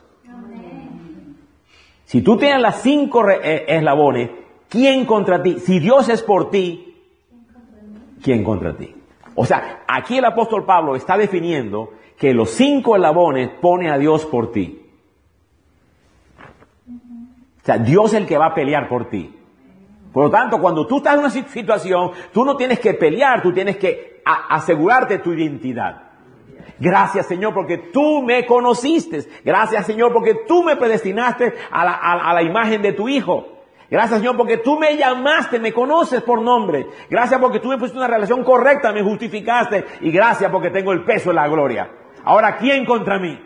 Si tú tienes las cinco re- eh, eslabones, ¿quién contra ti? Si Dios es por ti, ¿quién contra ti? O sea, aquí el apóstol Pablo está definiendo que los cinco eslabones pone a Dios por ti. O sea, Dios es el que va a pelear por ti. Por lo tanto, cuando tú estás en una situación, tú no tienes que pelear, tú tienes que a- asegurarte tu identidad. Gracias, Señor, porque tú me conociste. Gracias, Señor, porque tú me predestinaste a la, a, a la imagen de tu Hijo. Gracias, Señor, porque tú me llamaste, me conoces por nombre. Gracias porque tú me pusiste una relación correcta, me justificaste. Y gracias porque tengo el peso de la gloria. Ahora, ¿quién contra mí?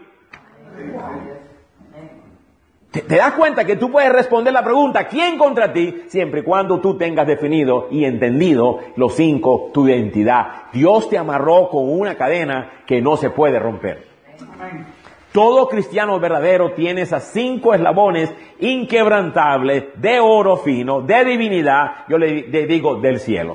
¿Te, te das cuenta que tú puedes responder la pregunta, ¿quién contra ti? Siempre y cuando tú tengas definido y entendido los cinco, tu identidad. Dios te amarró con una cadena que no se puede romper. Todo cristiano verdadero tiene esas cinco eslabones inquebrantables de oro fino, de divinidad, yo le, le digo, del cielo.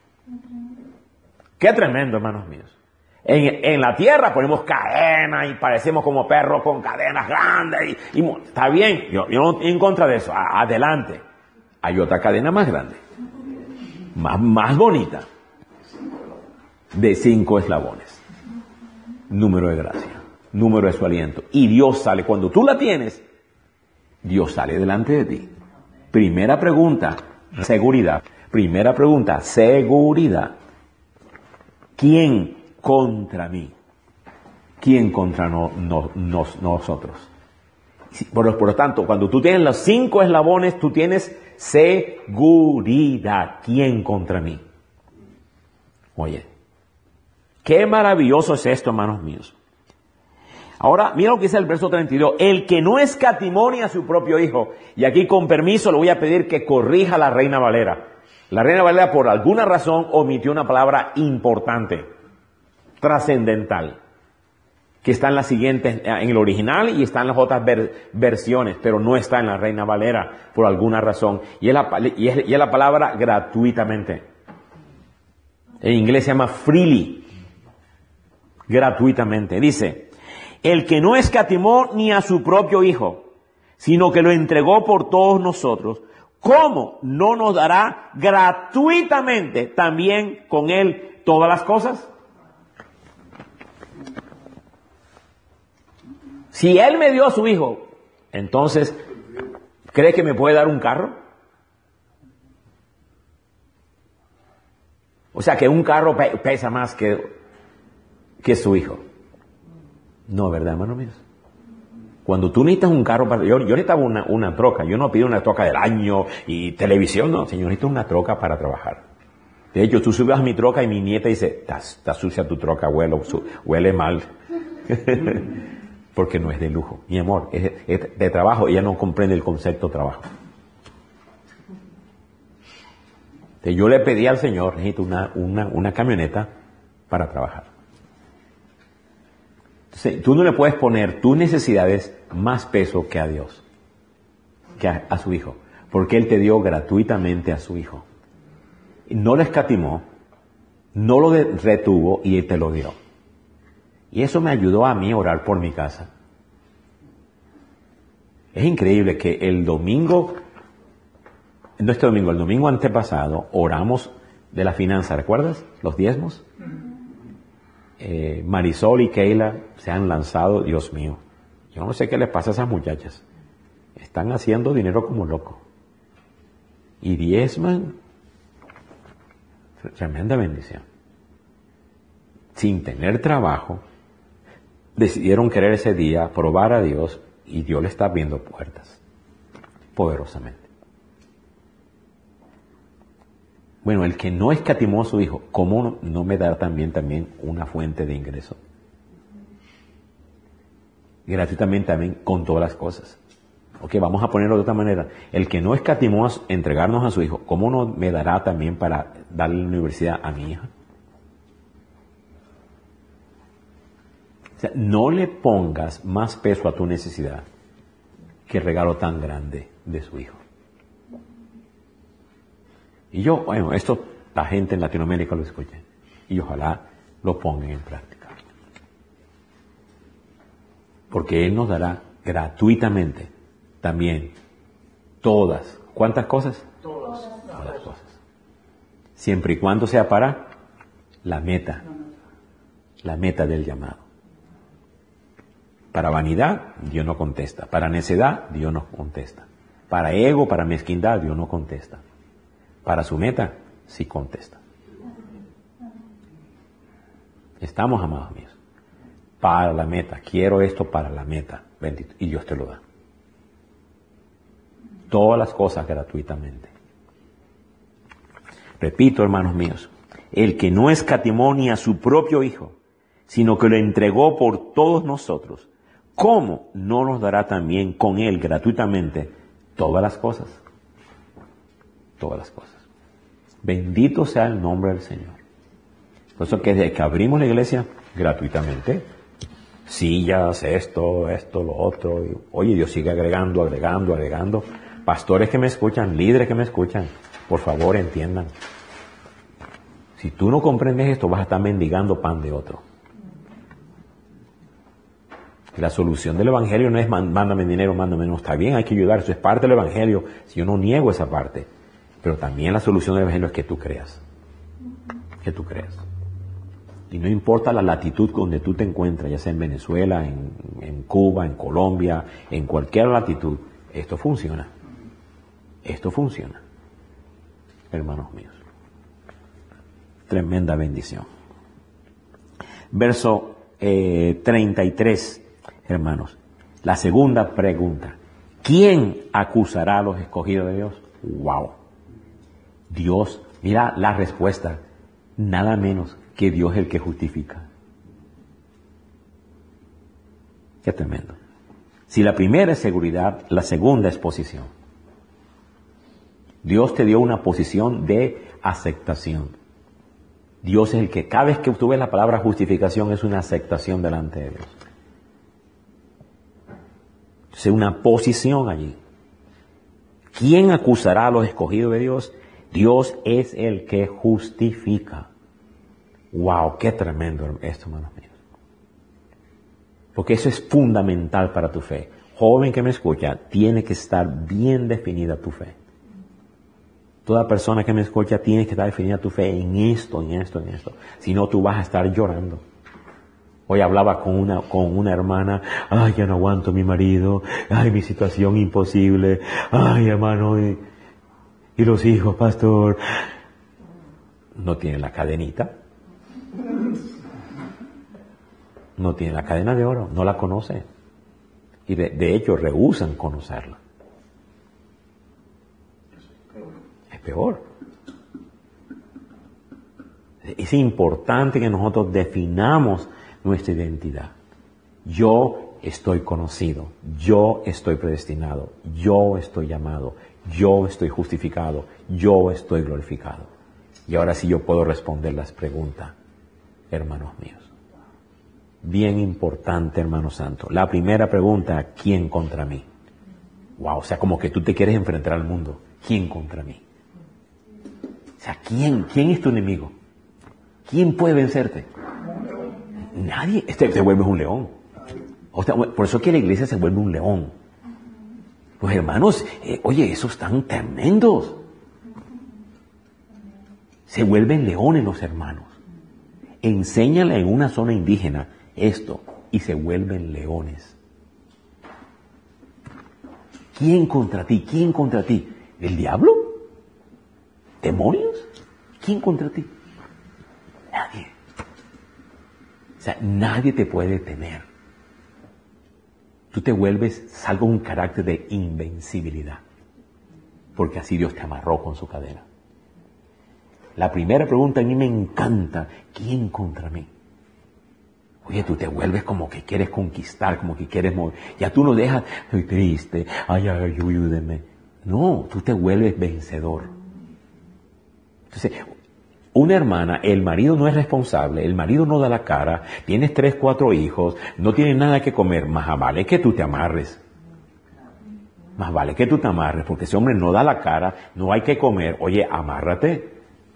Qué tremendo, hermanos míos. En, en la tierra ponemos cadenas y parecemos como perros con cadenas grandes. Y, y está bien, yo, yo no estoy en contra de eso. A, adelante. Hay otra cadena más grande, más, más bonita, de cinco eslabones. Número de gracia, número de su aliento. Y Dios sale, cuando tú la tienes, Dios sale delante de ti. Primera pregunta, seguridad. Primera pregunta, seguridad. ¿Quién contra mí? ¿Quién contra no, no, nos, nosotros? Por, por lo tanto, cuando tú tienes los cinco eslabones, tú tienes seguridad. ¿Quién contra mí? Oye, qué maravilloso es esto, hermanos míos. Ahora, mira lo que dice el verso treinta y dos. El que no escatimó ni a su propio hijo. Y aquí, con permiso, le voy a pedir que corrija a la Reina Valera. La Reina Valera, por alguna razón, omitió una palabra importante, trascendental, que está en las siguientes, en el original y está en las otras ver, versiones, pero no está en la Reina Valera por alguna razón. Y es la, y es, y es la palabra gratuitamente. En inglés se llama freely, gratuitamente. Dice, el que no escatimó ni a su propio hijo, sino que lo entregó por todos nosotros, ¿cómo no nos dará gratuitamente también con él todas las cosas? Si él me dio a su hijo, entonces, ¿cree que me puede dar un carro? O sea, que un carro pe- pesa más que, que su hijo. No, ¿verdad, hermano mío? Cuando tú necesitas un carro, para, yo, yo necesitaba una, una troca. Yo no pido una troca del año y televisión, no. Señor, necesito una troca para trabajar. De hecho, tú subes a mi troca y mi nieta dice, está sucia tu troca, huele, huele mal. Porque no es de lujo. Mi amor, es, es de trabajo. Ella no comprende el concepto de trabajo. Entonces, yo le pedí al Señor, necesito una, una, una camioneta para trabajar. Entonces, tú no le puedes poner tus necesidades más peso que a Dios, que a, a su Hijo. Porque Él te dio gratuitamente a su Hijo. No lo escatimó, no lo de, retuvo y Él te lo dio. Y eso me ayudó a mí a orar por mi casa. Es increíble que el domingo, no este domingo, el domingo antepasado, oramos de la finanza, ¿recuerdas? Los diezmos. Eh, Marisol y Keila se han lanzado, Dios mío. Yo no sé qué les pasa a esas muchachas. Están haciendo dinero como locos. Y diezman. Tremenda bendición. Sin tener trabajo, decidieron querer ese día probar a Dios y Dios le está abriendo puertas poderosamente. Bueno, el que no escatimó a su hijo, ¿cómo no, no me da también, también una fuente de ingreso? Gratuitamente también con todas las cosas. Ok, vamos a ponerlo de otra manera. El que no escatimó a entregarnos a su hijo, ¿cómo no me dará también para darle la universidad a mi hija? O sea, no le pongas más peso a tu necesidad que el regalo tan grande de su hijo. Y yo, bueno, esto la gente en Latinoamérica lo escucha. Y ojalá lo pongan en práctica. Porque Él nos dará gratuitamente también todas. ¿Cuántas cosas? Todas. Todas las cosas. Siempre y cuando sea para la meta. La meta del llamado. Para vanidad, Dios no contesta. Para necedad, Dios no contesta. Para ego, para mezquindad, Dios no contesta. Para su meta, sí contesta. Estamos, amados míos. Para la meta. Quiero esto para la meta. Bendito. Y Dios te lo da. Todas las cosas gratuitamente. Repito, hermanos míos. El que no escatimó ni a su propio Hijo, sino que lo entregó por todos nosotros, ¿cómo no nos dará también con Él gratuitamente todas las cosas? Todas las cosas. Bendito sea el nombre del Señor. Por eso que desde que abrimos la iglesia, gratuitamente, sillas, esto, esto, lo otro. Y, oye, Dios sigue agregando, agregando, agregando. Pastores que me escuchan, líderes que me escuchan, por favor entiendan. Si tú no comprendes esto, vas a estar mendigando pan de otro. La solución del Evangelio no es mándame dinero, mándame, no, está bien, hay que ayudar, eso es parte del Evangelio, si yo no niego esa parte, pero también la solución del Evangelio es que tú creas, que tú creas. Y no importa la latitud donde tú te encuentras, ya sea en Venezuela, en, en Cuba, en Colombia, en cualquier latitud, esto funciona, esto funciona, hermanos míos. Tremenda bendición. Verso eh, treinta y tres. Hermanos, la segunda pregunta. ¿Quién acusará a los escogidos de Dios? ¡Wow! Dios, mira la respuesta. Nada menos que Dios es el que justifica. ¡Qué tremendo! Si la primera es seguridad, la segunda es posición. Dios te dio una posición de aceptación. Dios es el que, cada vez que tú ves la palabra justificación, es una aceptación delante de Dios. Es una posición allí. ¿Quién acusará a los escogidos de Dios? Dios es el que justifica. ¡Wow! ¡Qué tremendo esto, hermanos míos! Porque eso es fundamental para tu fe. Joven que me escucha, tiene que estar bien definida tu fe. Toda persona que me escucha tiene que estar definida tu fe en esto, en esto, en esto. Si no, tú vas a estar llorando. Hoy hablaba con una, con una hermana, ay, ya no aguanto a mi marido, ay, mi situación imposible, ay, hermano, y, y los hijos, pastor. No tiene la cadenita. No tiene la cadena de oro, no la conoce. Y de, de hecho, rehúsan conocerla. Es peor. Es importante que nosotros definamos nuestra identidad. Yo estoy conocido, yo estoy predestinado, yo estoy llamado, yo estoy justificado, yo estoy glorificado. Y ahora sí yo puedo responder las preguntas, hermanos míos. Bien importante, hermano santo. La primera pregunta, ¿quién contra mí? Wow, o sea, como que tú te quieres enfrentar al mundo. ¿Quién contra mí? O sea, ¿quién? ¿Quién es tu enemigo? ¿Quién puede vencerte? Nadie. Este te vuelves un león. O sea, por eso es que la iglesia se vuelve un león. Los hermanos, eh, oye, esos están tremendos. Se vuelven leones los hermanos. Enséñale en una zona indígena esto y se vuelven leones. ¿Quién contra ti? ¿Quién contra ti? ¿El diablo? ¿Demonios? ¿Quién contra ti? Nadie. O sea, nadie te puede detener. Tú te vuelves, salvo un carácter de invencibilidad. Porque así Dios te amarró con su cadena. La primera pregunta a mí me encanta. ¿Quién contra mí? Oye, tú te vuelves como que quieres conquistar, como que quieres mover. Ya tú no dejas, estoy triste, ay, ay, ayúdeme. No, tú te vuelves vencedor. Entonces, una hermana, el marido no es responsable, el marido no da la cara, tienes tres, cuatro hijos, no tienes nada que comer, más vale que tú te amarres. Más vale que tú te amarres, porque ese hombre no da la cara, no hay que comer, oye, amárrate.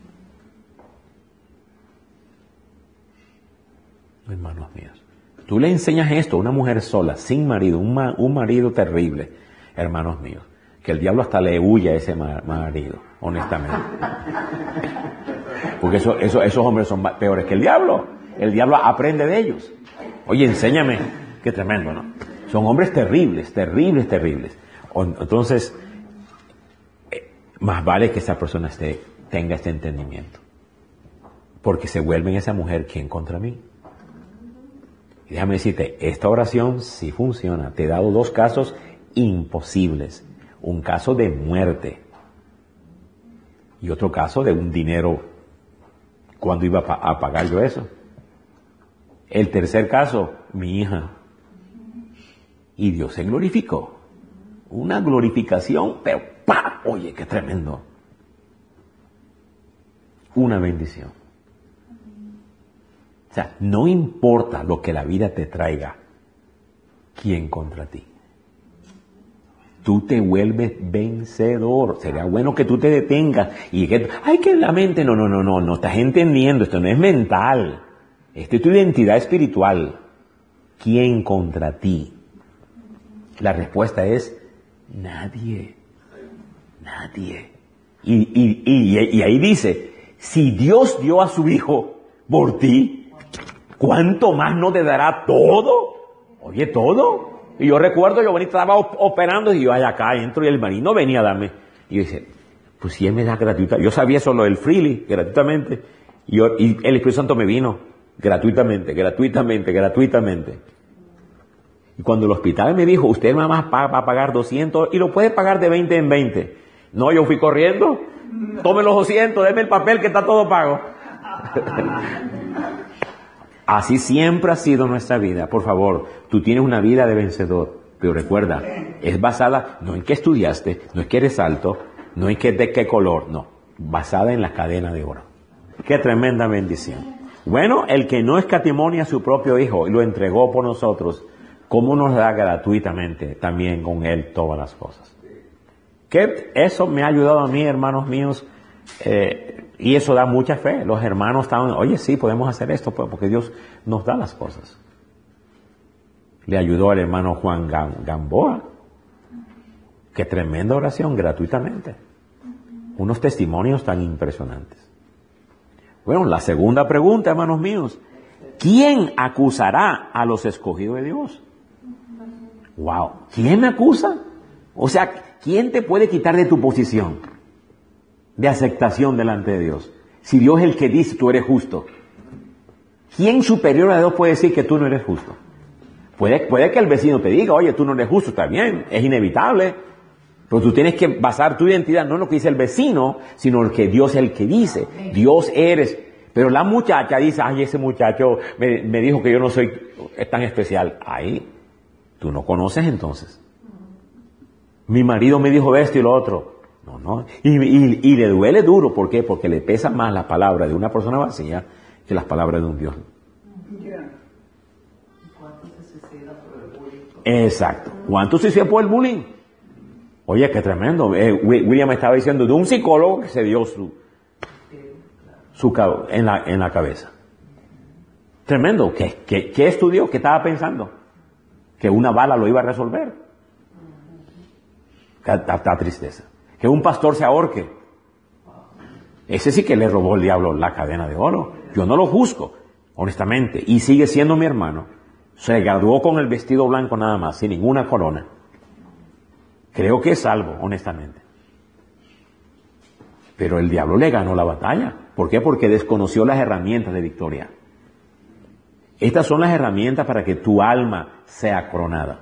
Hermanos míos, tú le enseñas esto a una mujer sola, sin marido, un, ma- un marido terrible, hermanos míos, que el diablo hasta le huye a ese ma- marido, honestamente. Porque eso, eso, esos hombres son ma- peores que el diablo. El diablo aprende de ellos. Oye, enséñame. Qué tremendo, ¿no? Son hombres terribles, terribles, terribles. O- Entonces, eh, más vale que esa persona esté, tenga este entendimiento. Porque se vuelve esa mujer quien contra mí. Y déjame decirte, esta oración sí funciona. Te he dado dos casos imposibles. Un caso de muerte y otro caso de un dinero. ¿Cuándo iba a, pa- a pagar yo eso? El tercer caso, mi hija. Y Dios se glorificó. Una glorificación, pero ¡pa! Oye, qué tremendo. Una bendición. O sea, no importa lo que la vida te traiga, ¿quién contra ti? Tú te vuelves vencedor. Sería bueno que tú te detengas y que, ay, que la mente, no, no, no, no, no estás entendiendo, esto no es mental. Esto es tu identidad espiritual. ¿Quién contra ti? La respuesta es nadie. Nadie. Y, y, y, y ahí dice, si Dios dio a su Hijo por ti, ¿cuánto más no te dará todo? Oye, todo. Y yo recuerdo, yo bonito estaba op- operando y yo allá acá entro y el marino venía a darme. Y yo dije, pues si él me da gratuita. Yo sabía solo el freely, gratuitamente. Y, yo, y el Espíritu Santo me vino gratuitamente, gratuitamente, gratuitamente. Y cuando el hospital me dijo, usted nada más va a pagar doscientos y lo puede pagar de veinte en veinte. No, yo fui corriendo. Tome los doscientos, deme el papel que está todo pago. Así siempre ha sido nuestra vida. Por favor, tú tienes una vida de vencedor. Pero recuerda, es basada no en qué estudiaste, no es que eres alto, no en que de qué color, no. Basada en la cadena de oro. Qué tremenda bendición. Bueno, el que no escatimó a su propio Hijo y lo entregó por nosotros, ¿cómo nos da gratuitamente también con Él todas las cosas? Que eso me ha ayudado a mí, hermanos míos, eh, y eso da mucha fe. Los hermanos estaban, oye, sí, podemos hacer esto, pues, porque Dios nos da las cosas. Le ayudó al hermano Juan Gam- Gamboa. Qué tremenda oración, gratuitamente. Unos testimonios tan impresionantes. Bueno, la segunda pregunta, hermanos míos. ¿Quién acusará a los escogidos de Dios? Wow. ¿Quién me acusa? O sea, ¿quién te puede quitar de tu posición de aceptación delante de Dios? Si Dios es el que dice tú eres justo. ¿Quién superior a Dios puede decir que tú no eres justo? Puede, puede que el vecino te diga, oye, tú no eres justo, está bien, es inevitable. Pero tú tienes que basar tu identidad no en lo que dice el vecino, sino en lo que Dios es el que dice. Dios eres. Pero la muchacha dice, ay, ese muchacho me, me dijo que yo no soy tan especial. Ahí, tú no conoces entonces. Mi marido me dijo esto y lo otro. No, no. Y, y, y le duele duro. ¿Por qué? Porque le pesa más la palabra de una persona vacía que las palabras de un Dios. ¿Cuánto se suicida por el bullying? Exacto. ¿Cuánto se suicida por el bullying? Oye, qué tremendo. Eh, William me estaba diciendo de un psicólogo que se dio su, su cabo en la, en la cabeza. Tremendo. ¿Qué, qué, qué estudió? ¿Qué estaba pensando? Que una bala lo iba a resolver. Está tristeza. Que un pastor se ahorque. Ese sí que le robó el diablo la cadena de oro. Yo no lo juzgo, honestamente. Y sigue siendo mi hermano. Se graduó con el vestido blanco nada más, sin ninguna corona. Creo que es salvo, honestamente. Pero el diablo le ganó la batalla. ¿Por qué? Porque desconoció las herramientas de victoria. Estas son las herramientas para que tu alma sea coronada.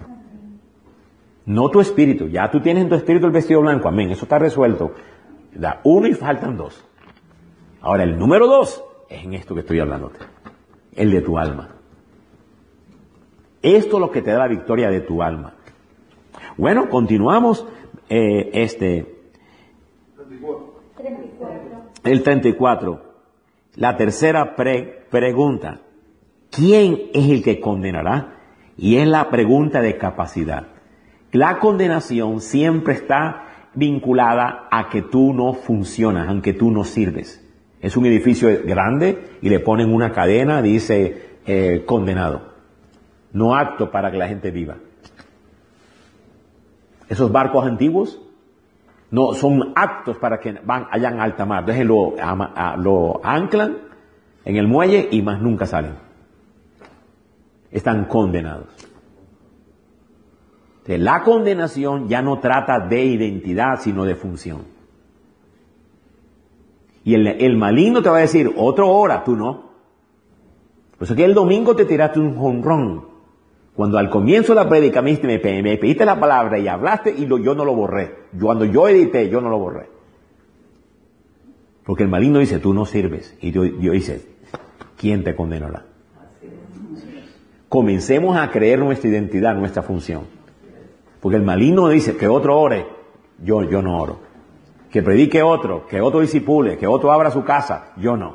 No tu espíritu. Ya tú tienes en tu espíritu el vestido blanco. Amén. Eso está resuelto. Da uno y faltan dos. Ahora, el número dos es en esto que estoy hablándote. El de tu alma. Esto es lo que te da la victoria de tu alma. Bueno, continuamos. Eh, este, el treinta y cuatro. La tercera pre pregunta. ¿Quién es el que condenará? Y es la pregunta de capacidad. La condenación siempre está vinculada a que tú no funcionas, aunque tú no sirves. Es un edificio grande y le ponen una cadena, dice eh, condenado. No apto para que la gente viva. Esos barcos antiguos no son aptos para que van allá en alta mar. Entonces lo, a, lo anclan en el muelle y más nunca salen. Están condenados. Entonces, la condenación ya no trata de identidad, sino de función. Y el, el maligno te va a decir, otra hora, tú no. Por eso que el domingo te tiraste un jonrón. Cuando al comienzo de la prédica me, me, me pediste la palabra y hablaste y lo, yo no lo borré. Yo, cuando yo edité, yo no lo borré. Porque el maligno dice, tú no sirves. Y Dios, Dios dice, ¿quién te condenará? Comencemos a creer nuestra identidad, nuestra función. Porque el maligno dice que otro ore, yo, yo no oro. Que predique otro, que otro disipule, que otro abra su casa, yo no.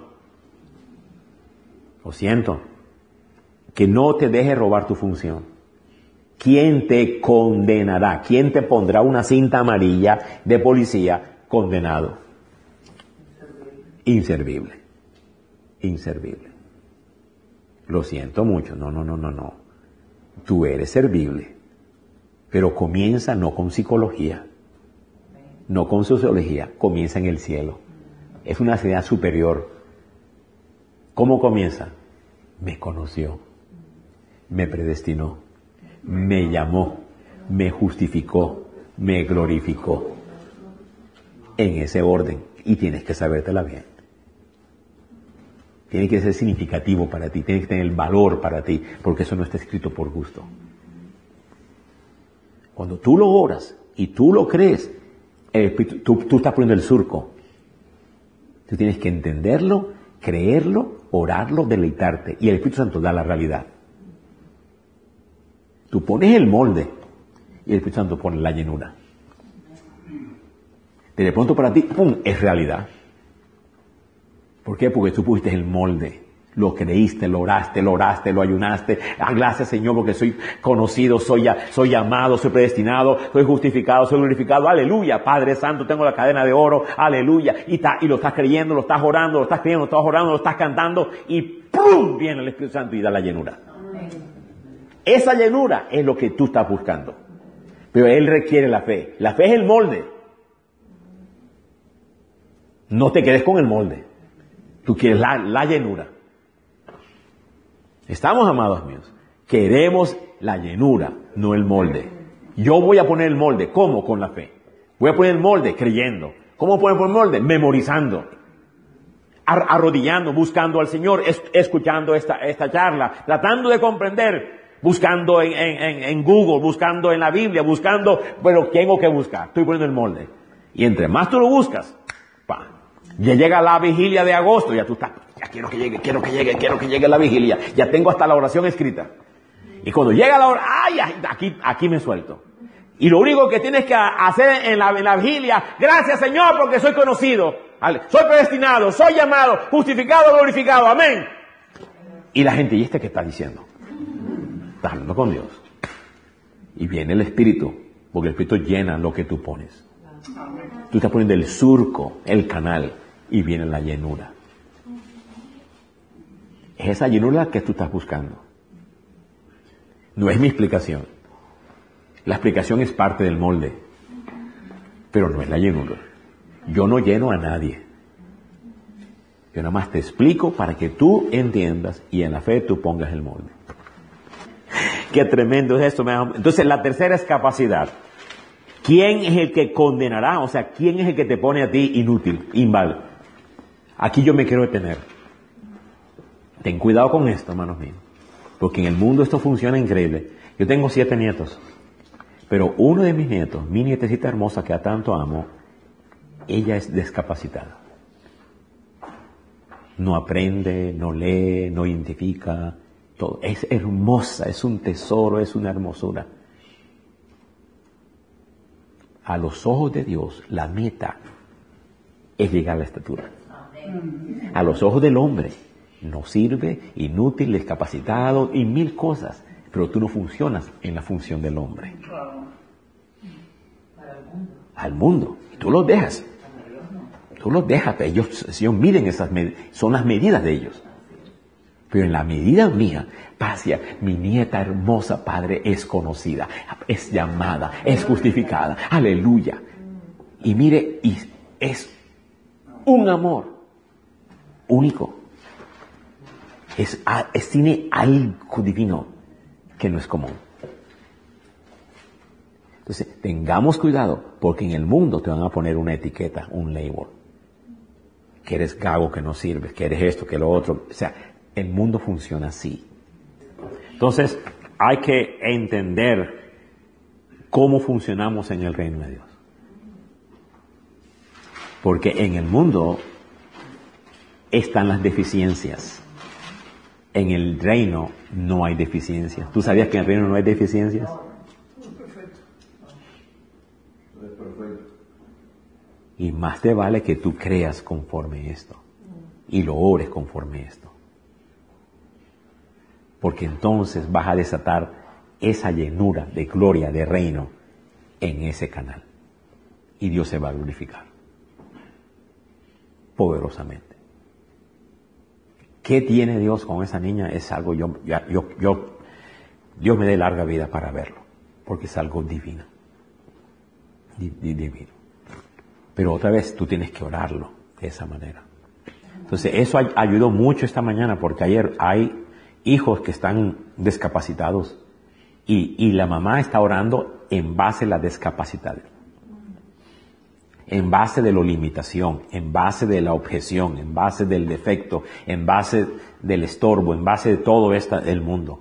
Lo siento. Que no te deje robar tu función. ¿Quién te condenará? ¿Quién te pondrá una cinta amarilla de policía? Condenado. Inservible. Inservible. Lo siento mucho. No, no, no, no, no. Tú eres servible. Pero comienza no con psicología, no con sociología, comienza en el cielo. Es una idea superior. ¿Cómo comienza? Me conoció, me predestinó, me llamó, me justificó, me glorificó. En ese orden. Y tienes que sabértela bien. Tiene que ser significativo para ti, tiene que tener valor para ti, porque eso no está escrito por gusto. Cuando tú lo oras y tú lo crees, el Espíritu, tú, tú estás poniendo el surco. Tú tienes que entenderlo, creerlo, orarlo, deleitarte. Y el Espíritu Santo da la realidad. Tú pones el molde y el Espíritu Santo pone la llenura. De pronto para ti, ¡pum!, es realidad. ¿Por qué? Porque tú pusiste el molde. Lo creíste, lo oraste, lo oraste, lo ayunaste. Ah, gracias, Señor, porque soy conocido, soy, soy amado, soy predestinado, soy justificado, soy glorificado. Aleluya, Padre Santo, tengo la cadena de oro. Aleluya. Y, ta, y lo estás creyendo, lo estás orando, lo estás creyendo, lo estás orando, lo estás cantando. Y ¡pum!, viene el Espíritu Santo y da la llenura. Esa llenura es lo que tú estás buscando. Pero Él requiere la fe. La fe es el molde. No te quedes con el molde. Tú quieres la, la llenura. Estamos, amados míos, queremos la llenura, no el molde. Yo voy a poner el molde, ¿cómo? Con la fe. Voy a poner el molde creyendo. ¿Cómo poner el molde? Memorizando, ar arrodillando, buscando al Señor, es escuchando esta, esta charla, tratando de comprender, buscando en, en, en Google, buscando en la Biblia, buscando, pero tengo que buscar, estoy poniendo el molde. Y entre más tú lo buscas, pa, ya llega la vigilia de agosto, ya tú estás, ya quiero que llegue, quiero que llegue, quiero que llegue la vigilia, ya tengo hasta la oración escrita. Y cuando llega la hora, ay, aquí, aquí me suelto. Y lo único que tienes que hacer en la, en la vigilia, gracias Señor porque soy conocido, soy predestinado, soy llamado, justificado, glorificado, amén. Y la gente, ¿y este qué está diciendo? Está hablando con Dios. Y viene el Espíritu, porque el Espíritu llena lo que tú pones. Tú estás poniendo el surco, el canal, y viene la llenura. Es esa llenura que tú estás buscando. No es mi explicación. La explicación es parte del molde, pero no es la llenura. Yo no lleno a nadie. Yo nada más te explico para que tú entiendas y en la fe tú pongas el molde. Qué tremendo es esto. Entonces la tercera es capacidad. ¿Quién es el que condenará? O sea, ¿quién es el que te pone a ti inútil, inválido? Aquí yo me quiero detener. Ten cuidado con esto, hermanos míos. Porque en el mundo esto funciona increíble. Yo tengo siete nietos. Pero uno de mis nietos, mi nietecita hermosa que a tanto amo, ella es discapacitada. No aprende, no lee, no identifica. Todo. Es hermosa, es un tesoro, es una hermosura. A los ojos de Dios, la meta es llegar a la estatura. A los ojos del hombre, no sirve, inútil, discapacitado y mil cosas. Pero tú no funcionas en la función del hombre. Al mundo. Y tú los dejas. Tú los dejas. Ellos, ellos miden esas medidas. Son las medidas de ellos. Pero en la medida mía, Pasia, mi nieta hermosa, Padre, es conocida, es llamada, es justificada. Aleluya. Y mire, y es un amor único. Es, es, tiene algo divino que no es común. Entonces, tengamos cuidado, porque en el mundo te van a poner una etiqueta, un label. Que eres gago, que no sirves, que eres esto, que lo otro. O sea, el mundo funciona así. Entonces, hay que entender cómo funcionamos en el reino de Dios. Porque en el mundo están las deficiencias. En el reino no hay deficiencias. ¿Tú sabías que en el reino no hay deficiencias? Perfecto. Y más te vale que tú creas conforme esto. Y lo ores conforme esto. Porque entonces vas a desatar esa llenura de gloria, de reino, en ese canal. Y Dios se va a glorificar. Poderosamente. ¿Qué tiene Dios con esa niña? Es algo, yo, yo, yo, Dios me dé larga vida para verlo. Porque es algo divino. Divino. Pero otra vez, tú tienes que orarlo de esa manera. Entonces, eso ayudó mucho esta mañana, porque ayer hay hijos que están discapacitados y, y la mamá está orando en base a la discapacidad, en base de la limitación, en base de la objeción, en base del defecto, en base del estorbo, en base de todo esto del mundo.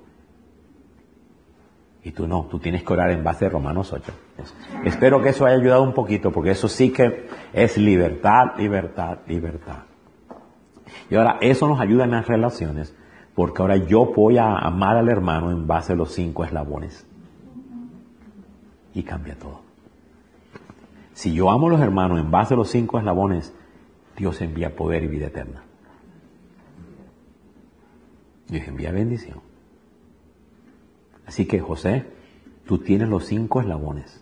Y tú no, tú tienes que orar en base de Romanos ocho. Espero que eso haya ayudado un poquito, porque eso sí que es libertad, libertad, libertad. Y ahora eso nos ayuda en las relaciones, porque ahora yo voy a amar al hermano en base a los cinco eslabones. Y cambia todo. Si yo amo a los hermanos en base a los cinco eslabones, Dios envía poder y vida eterna. Dios envía bendición. Así que, José, tú tienes los cinco eslabones.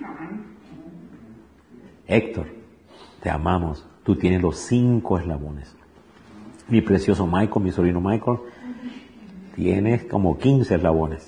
Héctor, te amamos. Tú tienes los cinco eslabones. Mi precioso Michael, mi sobrino Michael, tienes como quince eslabones.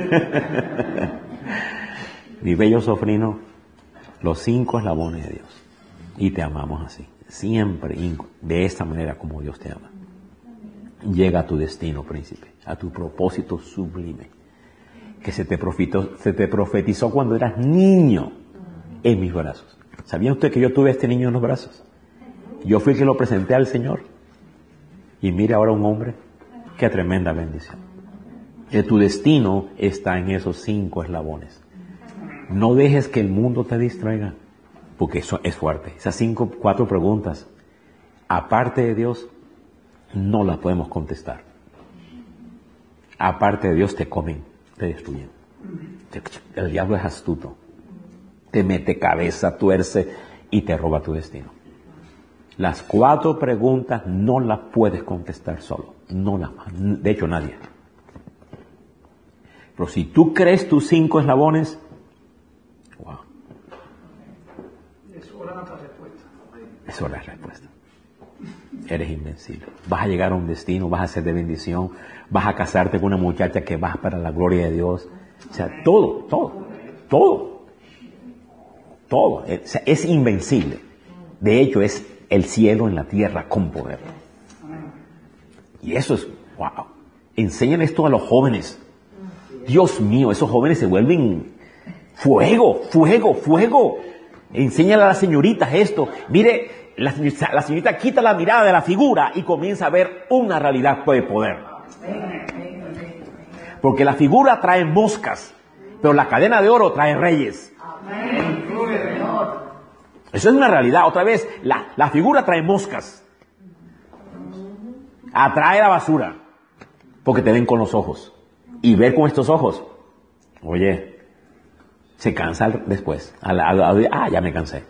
Mi bello sobrino, los cinco eslabones de Dios. Y te amamos así. Siempre, de esta manera como Dios te ama. Llega a tu destino, príncipe, a tu propósito sublime, que se te profetizó, se te profetizó cuando eras niño en mis brazos. ¿Sabía usted que yo tuve a este niño en los brazos? Yo fui el que lo presenté al Señor. Y mira ahora un hombre. Qué tremenda bendición. Que tu destino está en esos cinco eslabones. No dejes que el mundo te distraiga, porque eso es fuerte. Esas cinco, cuatro preguntas, aparte de Dios, no las podemos contestar. Aparte de Dios te comen, te destruyen. El diablo es astuto. Te mete cabeza, tuerce y te roba tu destino. Las cuatro preguntas no las puedes contestar solo. No las, de hecho, nadie. Pero si tú crees tus cinco eslabones, wow. Es hora de la respuesta. Es hora de respuesta. Eres invencible. Vas a llegar a un destino, vas a ser de bendición, vas a casarte con una muchacha que vas para la gloria de Dios. O sea, todo, todo, todo, todo. O sea, es invencible. De hecho, es el cielo en la tierra con poder. Y eso es, wow. Enseñan esto a los jóvenes. Dios mío, esos jóvenes se vuelven fuego, fuego, fuego. Enséñale a las señoritas esto. Mire, la, la señorita quita la mirada de la figura y comienza a ver una realidad de poder. Porque la figura trae moscas, pero la cadena de oro trae reyes. Eso es una realidad. Otra vez, la, la figura trae moscas. Atrae la basura. Porque te ven con los ojos. Y ver con estos ojos, oye, se cansa después. A la, a la, ah, ya me cansé.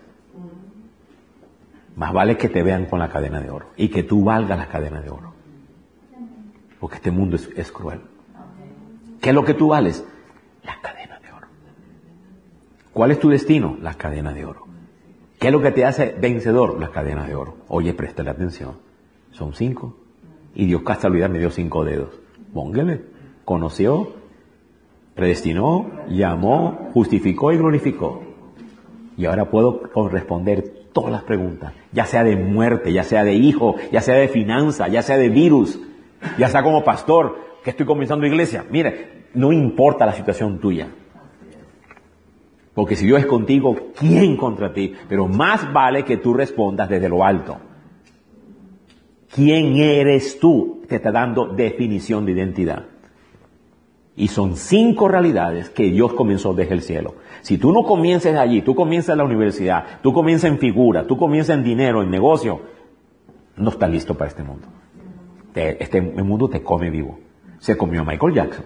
Más vale que te vean con la cadena de oro. Y que tú valgas la cadena de oro. Porque este mundo es, es cruel. ¿Qué es lo que tú vales? La cadena de oro. ¿Cuál es tu destino? La cadena de oro. ¿Qué es lo que te hace vencedor? La cadena de oro. Oye, préstale atención. Son cinco. Y Dios, casualidad, me dio cinco dedos. Póngale. Conoció, predestinó, llamó, justificó y glorificó. Y ahora puedo responder todas las preguntas. Ya sea de muerte, ya sea de hijo, ya sea de finanza, ya sea de virus, ya sea como pastor, que estoy comenzando iglesia. Mire, no importa la situación tuya. Porque si Dios es contigo, ¿quién contra ti? Pero más vale que tú respondas desde lo alto. ¿Quién eres tú? Te está dando definición de identidad. Y son cinco realidades que Dios comenzó desde el cielo. Si tú no comienzas allí, tú comienzas en la universidad, tú comienzas en figura, tú comienzas en dinero, en negocio, no estás listo para este mundo. Te, este mundo te come vivo. Se comió a Michael Jackson.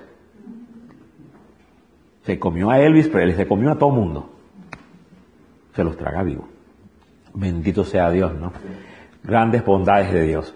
Se comió a Elvis Presley, se comió a todo mundo. Se los traga vivo. Bendito sea Dios, ¿no? Grandes bondades de Dios.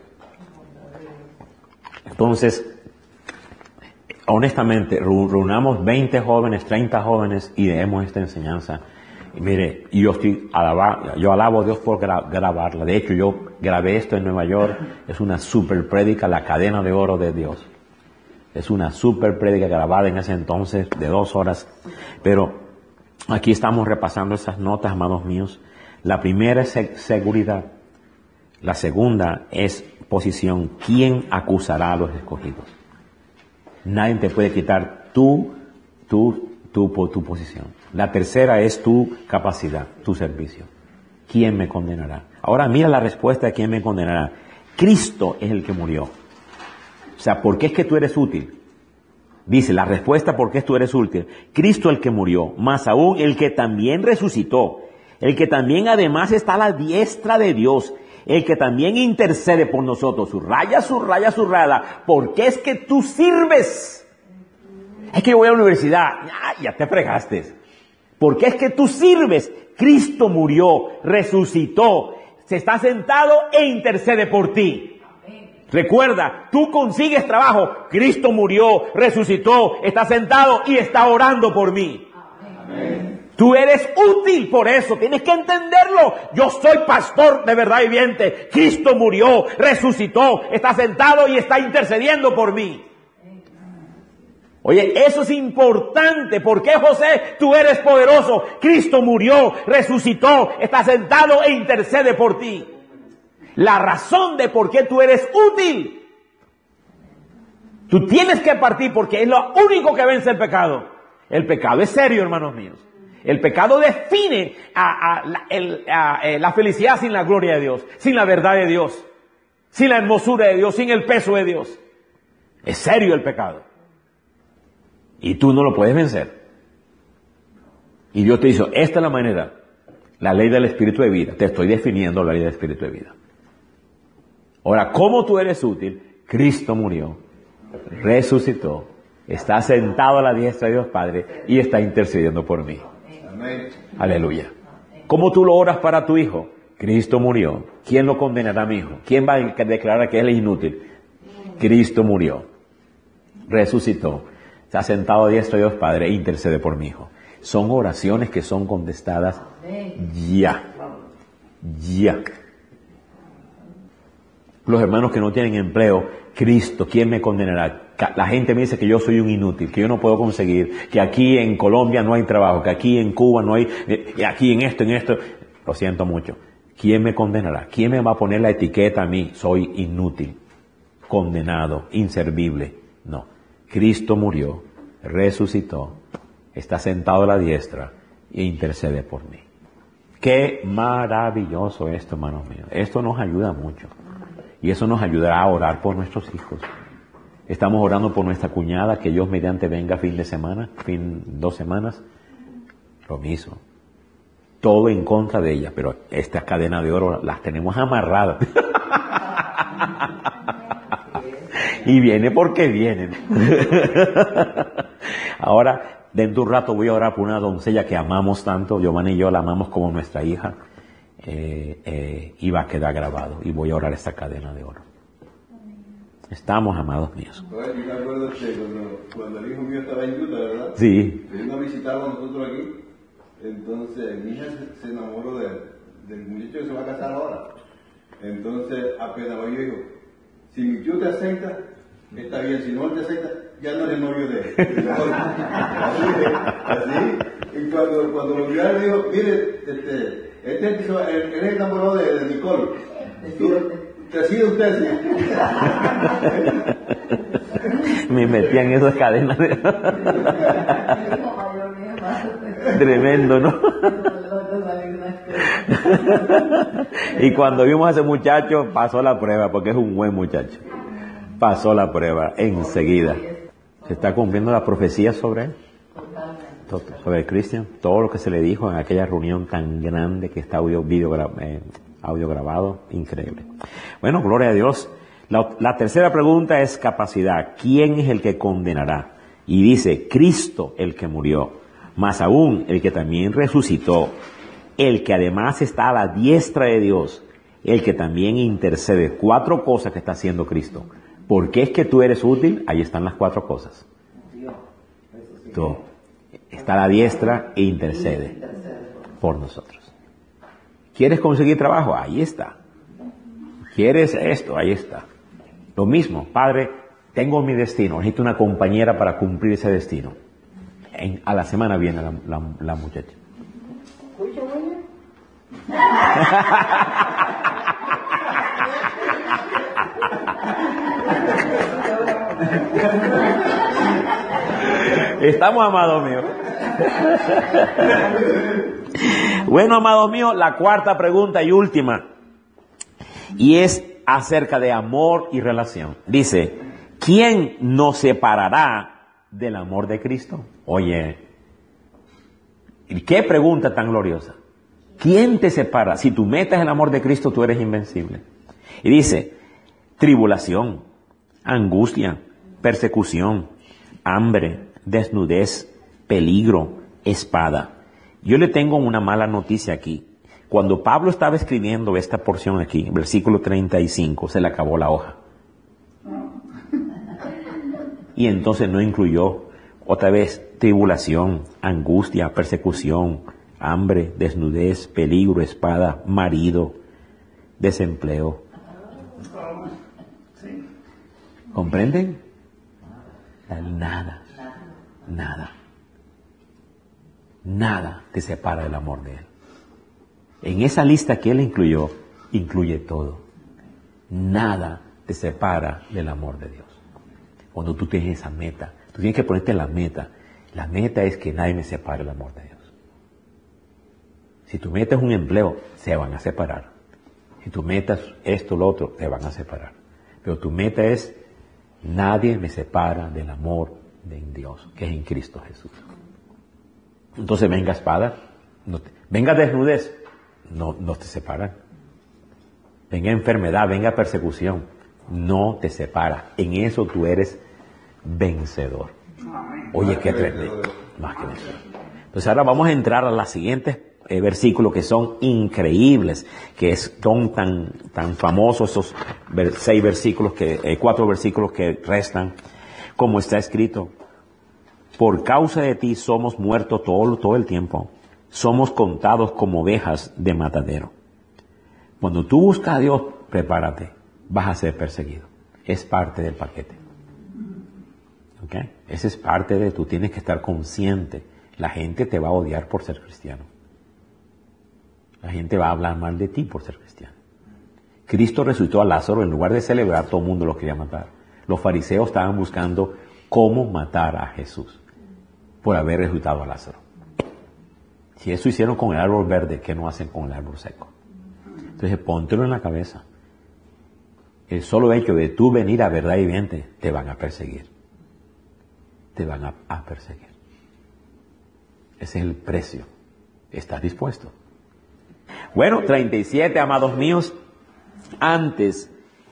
Entonces, honestamente, reunamos veinte jóvenes, treinta jóvenes y demos esta enseñanza. Y mire, yo estoy alaba, yo alabo a Dios por gra, grabarla. De hecho, yo grabé esto en Nueva York. Es una super prédica, la cadena de oro de Dios. Es una super prédica grabada en ese entonces de dos horas. Pero aquí estamos repasando esas notas, amados míos. La primera es seguridad. La segunda es posición. ¿Quién acusará a los escogidos? Nadie te puede quitar tu, tu, tu, tu posición. La tercera es tu capacidad, tu servicio. ¿Quién me condenará? Ahora mira la respuesta de quién me condenará. Cristo es el que murió. O sea, ¿por qué es que tú eres útil? Dice, la respuesta por qué tú eres útil. Cristo el que murió, más aún el que también resucitó, el que también además está a la diestra de Dios, el que también intercede por nosotros. Subraya, subraya, subraya. ¿Por qué es que tú sirves? Es que yo voy a la universidad. Ya, ya te fregaste. ¿Por qué es que tú sirves? Cristo murió, resucitó, se está sentado e intercede por ti. Recuerda, tú consigues trabajo. Cristo murió, resucitó, está sentado y está orando por mí. Amén. Tú eres útil por eso, tienes que entenderlo. Yo soy pastor de verdad viviente. Cristo murió, resucitó, está sentado y está intercediendo por mí. Oye, eso es importante. ¿Por qué, José? Tú eres poderoso. Cristo murió, resucitó, está sentado e intercede por ti. La razón de por qué tú eres útil. Tú tienes que partir porque es lo único que vence el pecado. El pecado es serio, hermanos míos. El pecado define a, a, la, el, a, a la felicidad sin la gloria de Dios, sin la verdad de Dios, sin la hermosura de Dios, sin el peso de Dios. Es serio el pecado. Y tú no lo puedes vencer. Y Dios te dice, esta es la manera, la ley del espíritu de vida. Te estoy definiendo la ley del espíritu de vida. Ahora, ¿cómo tú eres útil? Cristo murió, resucitó, está sentado a la diestra de Dios Padre y está intercediendo por mí. Amén. Aleluya. ¿Cómo tú lo oras para tu hijo? Cristo murió. ¿Quién lo condenará a mi hijo? ¿Quién va a declarar que él es inútil? Cristo murió, resucitó, está sentado a diestra de Dios Padre e intercede por mi hijo. Son oraciones que son contestadas ya. Ya. Los hermanos que no tienen empleo, Cristo, ¿quién me condenará? La gente me dice que yo soy un inútil, que yo no puedo conseguir, que aquí en Colombia no hay trabajo, que aquí en Cuba no hay, que aquí en esto, en esto. Lo siento mucho. ¿Quién me condenará? ¿Quién me va a poner la etiqueta a mí? Soy inútil, condenado, inservible. No. Cristo murió, resucitó, está sentado a la diestra e intercede por mí. Qué maravilloso esto, hermanos míos. Esto nos ayuda mucho. Y eso nos ayudará a orar por nuestros hijos. Estamos orando por nuestra cuñada, que Dios mediante venga fin de semana, fin dos semanas. Lo mismo. Todo en contra de ella, pero esta cadena de oro las tenemos amarradas. Y viene porque viene. Ahora, dentro de un rato voy a orar por una doncella que amamos tanto. Giovanni y yo la amamos como nuestra hija. Eh, eh, y va a quedar grabado. Y voy a orar esta cadena de oro. Estamos, amados míos. Oye, yo me acuerdo que cuando, cuando el hijo mío estaba en Utah, ¿verdad? Sí. Vino a visitarnos nosotros aquí. Entonces, mi hija se, se enamoró de, del muchacho que se va a casar ahora. Entonces, apenas yo digo, si mi tío te acepta, está bien. Si no él te acepta, ya no eres novio de él. Así, así. Y cuando, cuando lo vio, le dijo, mire, este, este es el, él es enamorado de, de Nicole. Decide usted, sí. Me metí en esas cadenas. De... Tremendo, ¿no? Y cuando vimos a ese muchacho, pasó la prueba, porque es un buen muchacho. Pasó la prueba enseguida. Se está cumpliendo la profecía sobre él. Sobre Cristian. Todo lo que se le dijo en aquella reunión tan grande que está audio, video, eh, audio grabado. Increíble. Bueno, gloria a Dios. La, la tercera pregunta es capacidad. ¿Quién es el que condenará? Y dice, Cristo el que murió, más aún el que también resucitó, el que además está a la diestra de Dios, el que también intercede. Cuatro cosas que está haciendo Cristo. ¿Por qué es que tú eres útil? Ahí están las cuatro cosas. Tú, está a la diestra e intercede por nosotros. ¿Quieres conseguir trabajo? Ahí está. ¿Quieres esto? Ahí está. Lo mismo, Padre, tengo mi destino, necesito una compañera para cumplir ese destino. En, a la semana viene la, la, la muchacha. Estamos, amados míos. Bueno, amados míos, la cuarta pregunta y última. Y es acerca de amor y relación. Dice, ¿quién nos separará del amor de Cristo? Oye, ¿qué pregunta tan gloriosa? ¿Quién te separa? Si tú metes el amor de Cristo, tú eres invencible. Y dice, tribulación, angustia, persecución, hambre, desnudez, peligro, espada. Yo le tengo una mala noticia aquí. Cuando Pablo estaba escribiendo esta porción aquí, versículo treinta y cinco, se le acabó la hoja. Y entonces no incluyó otra vez tribulación, angustia, persecución, hambre, desnudez, peligro, espada, marido, desempleo. ¿Comprenden? Nada, nada, nada te separa del amor de Él. En esa lista que Él incluyó, incluye todo. Nada te separa del amor de Dios. Cuando tú tienes esa meta, tú tienes que ponerte la meta. La meta es que nadie me separe del amor de Dios. Si tú metes un empleo, se van a separar. Si tú metas esto o lo otro, te van a separar. Pero tu meta es, nadie me separa del amor de Dios, que es en Cristo Jesús. Entonces venga espada, no te, venga desnudez, no, no te separan. Venga enfermedad, venga persecución, no te separa. En eso tú eres vencedor. Oye, qué tremendo. Más que vencedor. Entonces ahora vamos a entrar a los siguientes eh, versículos que son increíbles, que es, son tan, tan famosos esos ver, seis versículos, que eh, cuatro versículos que restan, como está escrito. Por causa de ti somos muertos todo, todo el tiempo. Somos contados como ovejas de matadero. Cuando tú buscas a Dios, prepárate. Vas a ser perseguido. Es parte del paquete. ¿Ok? Esa es parte de, tú tienes que estar consciente. La gente te va a odiar por ser cristiano. La gente va a hablar mal de ti por ser cristiano. Cristo resucitó a Lázaro, en lugar de celebrar, todo el mundo lo quería matar. Los fariseos estaban buscando cómo matar a Jesús por haber resucitado a Lázaro. Si eso hicieron con el árbol verde, ¿qué no hacen con el árbol seco? Entonces, póntelo en la cabeza. El solo hecho de tú venir a verdad viviente, te van a perseguir. Te van a, a perseguir. Ese es el precio. ¿Estás dispuesto? Bueno, treinta y siete, amados míos. Antes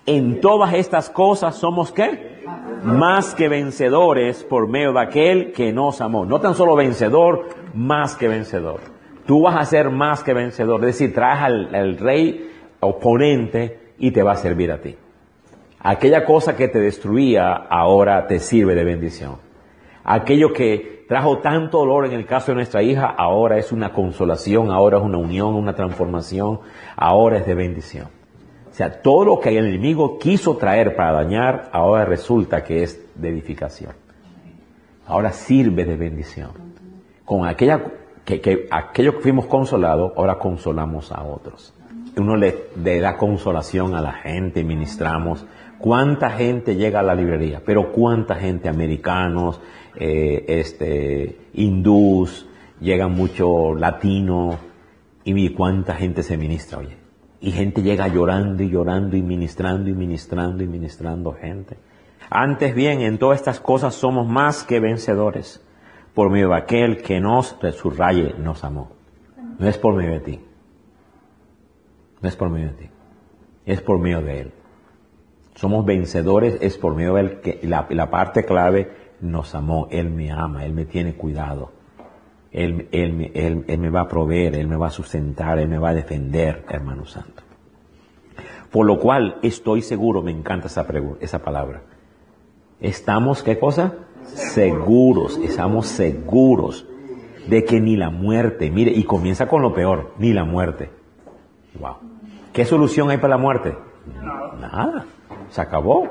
En todas estas cosas somos ¿qué? Más que vencedores por medio de aquel que nos amó. No tan solo vencedor, más que vencedor. Tú vas a ser más que vencedor. Es decir, traes al, al rey oponente y te va a servir a ti. Aquella cosa que te destruía ahora te sirve de bendición. Aquello que trajo tanto dolor en el caso de nuestra hija, ahora es una consolación, ahora es una unión, una transformación, ahora es de bendición. O sea, todo lo que el enemigo quiso traer para dañar, ahora resulta que es de edificación. Ahora sirve de bendición. Con aquella que, que aquello que fuimos consolados, ahora consolamos a otros. Uno le, le da consolación a la gente, ministramos. ¿Cuánta gente llega a la librería? Pero cuánta gente, americanos, eh, este, hindús, llegan mucho latinos, y cuánta gente se ministra, oye. Y gente llega llorando y llorando y ministrando y ministrando y ministrando gente. Antes bien, en todas estas cosas somos más que vencedores, por medio de aquel que nos subraye, nos amó. No es por medio de ti. No es por medio de ti. Es por medio de Él. Somos vencedores, es por medio de Él que la, la parte clave, nos amó. Él me ama, Él me tiene cuidado. Él, él, él, él me va a proveer, Él me va a sustentar, Él me va a defender, hermano santo. Por lo cual estoy seguro, me encanta esa, esa palabra. Estamos, ¿qué cosa? Seguros, estamos seguros de que ni la muerte, mire, y comienza con lo peor, ni la muerte. Wow. ¿Qué solución hay para la muerte? Nada, se acabó.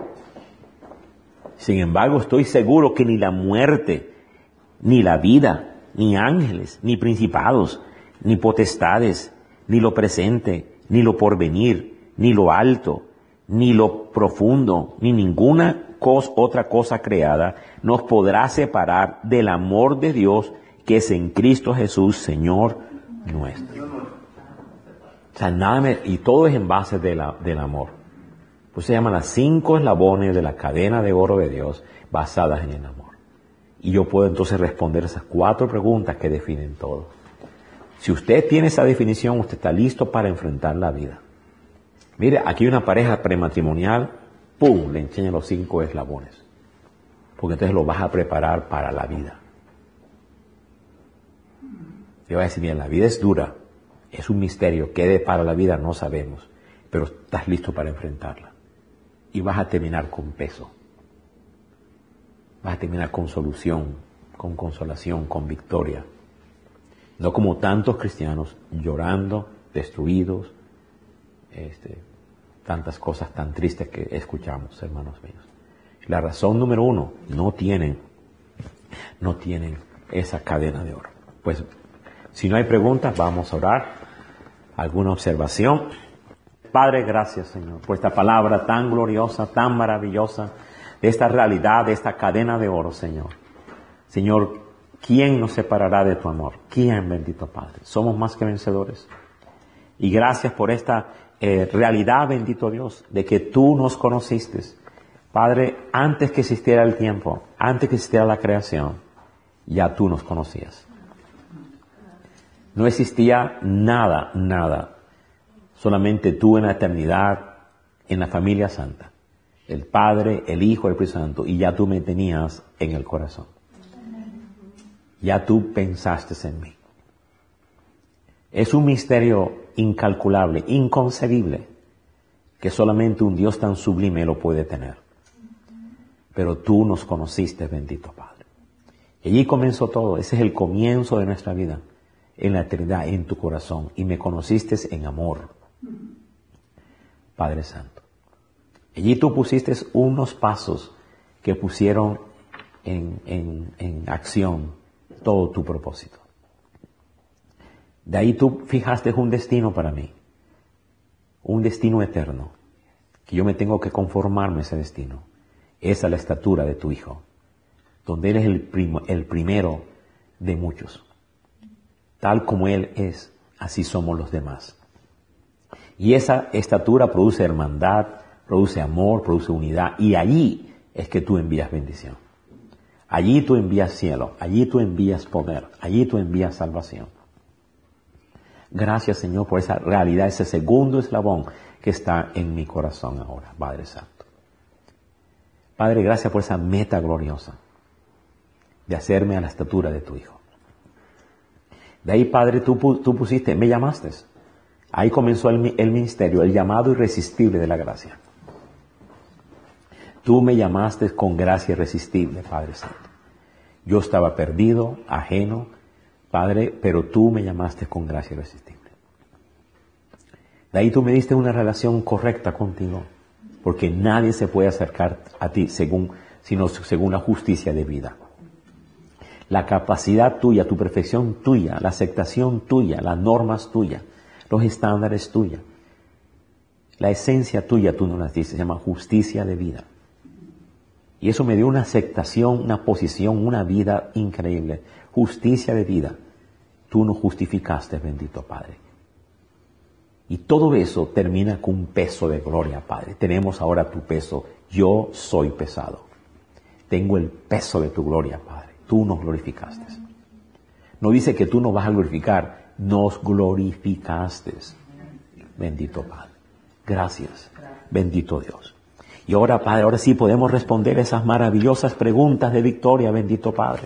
Sin embargo, estoy seguro que ni la muerte, ni la vida, ni ángeles, ni principados, ni potestades, ni lo presente, ni lo porvenir, ni lo alto, ni lo profundo, ni ninguna cosa, otra cosa creada, nos podrá separar del amor de Dios que es en Cristo Jesús, Señor nuestro. O sea, nada me, y todo es en base de la, del amor. Pues se llaman las cinco eslabones de la cadena de oro de Dios basadas en el amor. Y yo puedo entonces responder esas cuatro preguntas que definen todo. Si usted tiene esa definición, usted está listo para enfrentar la vida. Mire, aquí hay una pareja prematrimonial, ¡pum!, le enseña los cinco eslabones. Porque entonces lo vas a preparar para la vida. Y va a decir, mira, la vida es dura, es un misterio, qué depara la vida no sabemos, pero estás listo para enfrentarla. Y vas a terminar con peso. Vas a terminar con solución, con consolación, con victoria. No como tantos cristianos llorando, destruidos, este, tantas cosas tan tristes que escuchamos, hermanos míos. La razón número uno, no tienen, no tienen esa cadena de oro. Pues, si no hay preguntas, vamos a orar. ¿Alguna observación? Padre, gracias, Señor, por esta palabra tan gloriosa, tan maravillosa, de esta realidad, de esta cadena de oro, Señor. Señor, ¿quién nos separará de tu amor? ¿Quién, bendito Padre? Somos más que vencedores. Y gracias por esta eh, realidad, bendito Dios, de que tú nos conociste, Padre, antes que existiera el tiempo, antes que existiera la creación, ya tú nos conocías. No existía nada, nada. Solamente tú en la eternidad, en la familia santa. El Padre, el Hijo, el Espíritu Santo. Y ya tú me tenías en el corazón. Ya tú pensaste en mí. Es un misterio incalculable, inconcebible, que solamente un Dios tan sublime lo puede tener. Pero tú nos conociste, bendito Padre. Y allí comenzó todo. Ese es el comienzo de nuestra vida. En la eternidad, en tu corazón. Y me conociste en amor. Padre Santo. Allí tú pusiste unos pasos que pusieron en, en, en acción todo tu propósito. De ahí tú fijaste un destino para mí. Un destino eterno. Que yo me tengo que conformarme a ese destino. Esa es la estatura de tu Hijo. Donde Él es el, primo, el primero de muchos. Tal como Él es, así somos los demás. Y esa estatura produce hermandad, produce amor, produce unidad. Y allí es que tú envías bendición. Allí tú envías cielo, allí tú envías poder, allí tú envías salvación. Gracias, Señor, por esa realidad, ese segundo eslabón que está en mi corazón ahora, Padre Santo. Padre, gracias por esa meta gloriosa de hacerme a la estatura de tu Hijo. De ahí, Padre, tú, tú pusiste, me llamaste. Ahí comenzó el, el ministerio, el llamado irresistible de la gracia. Tú me llamaste con gracia irresistible, Padre Santo. Yo estaba perdido, ajeno, Padre, pero tú me llamaste con gracia irresistible. De ahí tú me diste una relación correcta contigo, porque nadie se puede acercar a ti según, sino según la justicia de vida. La capacidad tuya, tu perfección tuya, la aceptación tuya, las normas tuyas, los estándares tuyos, la esencia tuya, tú nos las dices, se llama justicia de vida. Y eso me dio una aceptación, una posición, una vida increíble. Justicia de vida. Tú nos justificaste, bendito Padre. Y todo eso termina con un peso de gloria, Padre. Tenemos ahora tu peso. Yo soy pesado. Tengo el peso de tu gloria, Padre. Tú nos glorificaste. No dice que tú nos vas a glorificar. Nos glorificaste. Bendito Padre. Gracias. Bendito Dios. Y ahora, Padre, ahora sí podemos responder esas maravillosas preguntas de victoria, bendito Padre.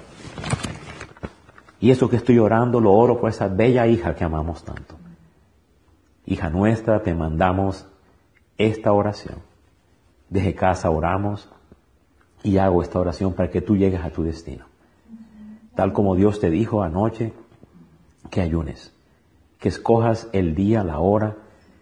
Y eso que estoy orando, lo oro por esa bella hija que amamos tanto. Hija nuestra, te mandamos esta oración. Desde casa oramos y hago esta oración para que tú llegues a tu destino. Tal como Dios te dijo anoche, que ayunes, que escojas el día, la hora.